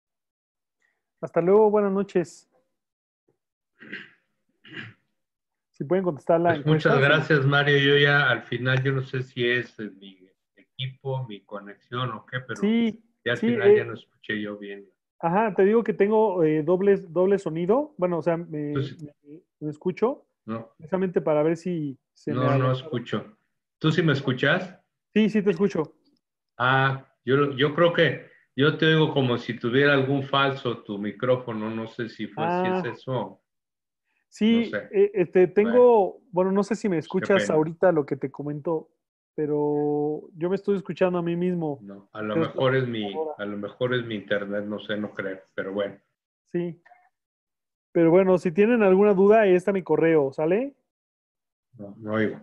Hasta luego, buenas noches. Si pueden contestar la Pues encuesta. muchas sí. gracias, Mario. Yo ya al final, yo no sé si es eh, mi equipo, mi conexión o qué, pero Sí, ya al sí, final ya eh, no escuché yo bien. ajá, te digo que tengo eh, dobles, doble sonido. Bueno, o sea, me, Entonces, me- me escucho no, precisamente para ver si se me no, no adelantaba. escucho. ¿Tú sí me escuchas? Sí, sí, te escucho. Ah, yo, yo creo que yo te oigo como si tuviera algún falso tu micrófono. No sé si fue, si es Ah, eso. No sí, sé. eh, este, Bueno, tengo, bueno, no sé si me pues qué escuchas pena. ahorita lo que te comento, pero yo me estoy escuchando a mí mismo. No, a lo Pero estoy en mejor la es mi, computadora. a lo mejor es mi internet, no sé, no creo, pero bueno, Sí, pero bueno, si tienen alguna duda, ahí está mi correo, ¿sale? no, no oigo.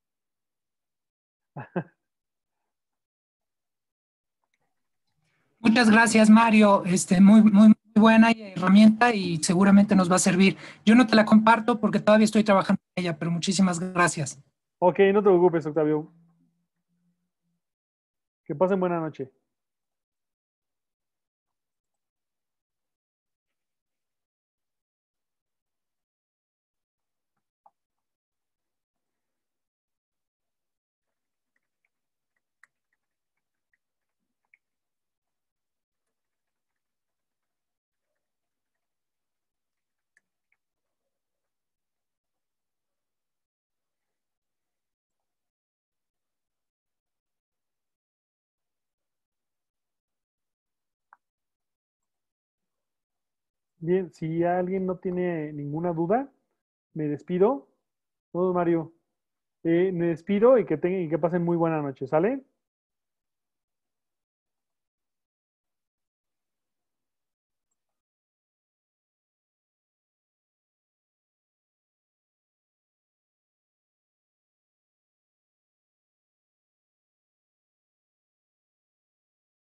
Muchas gracias, Mario. Este, muy, muy, muy buena herramienta y seguramente nos va a servir. Yo no te la comparto porque todavía estoy trabajando en ella, pero muchísimas gracias. Ok, no te preocupes, Octavio. Que pasen buena noche. Bien, si alguien no tiene ninguna duda, me despido. Todos, Mario. Eh, me despido y que tengan y que pasen muy buena noche, ¿sale?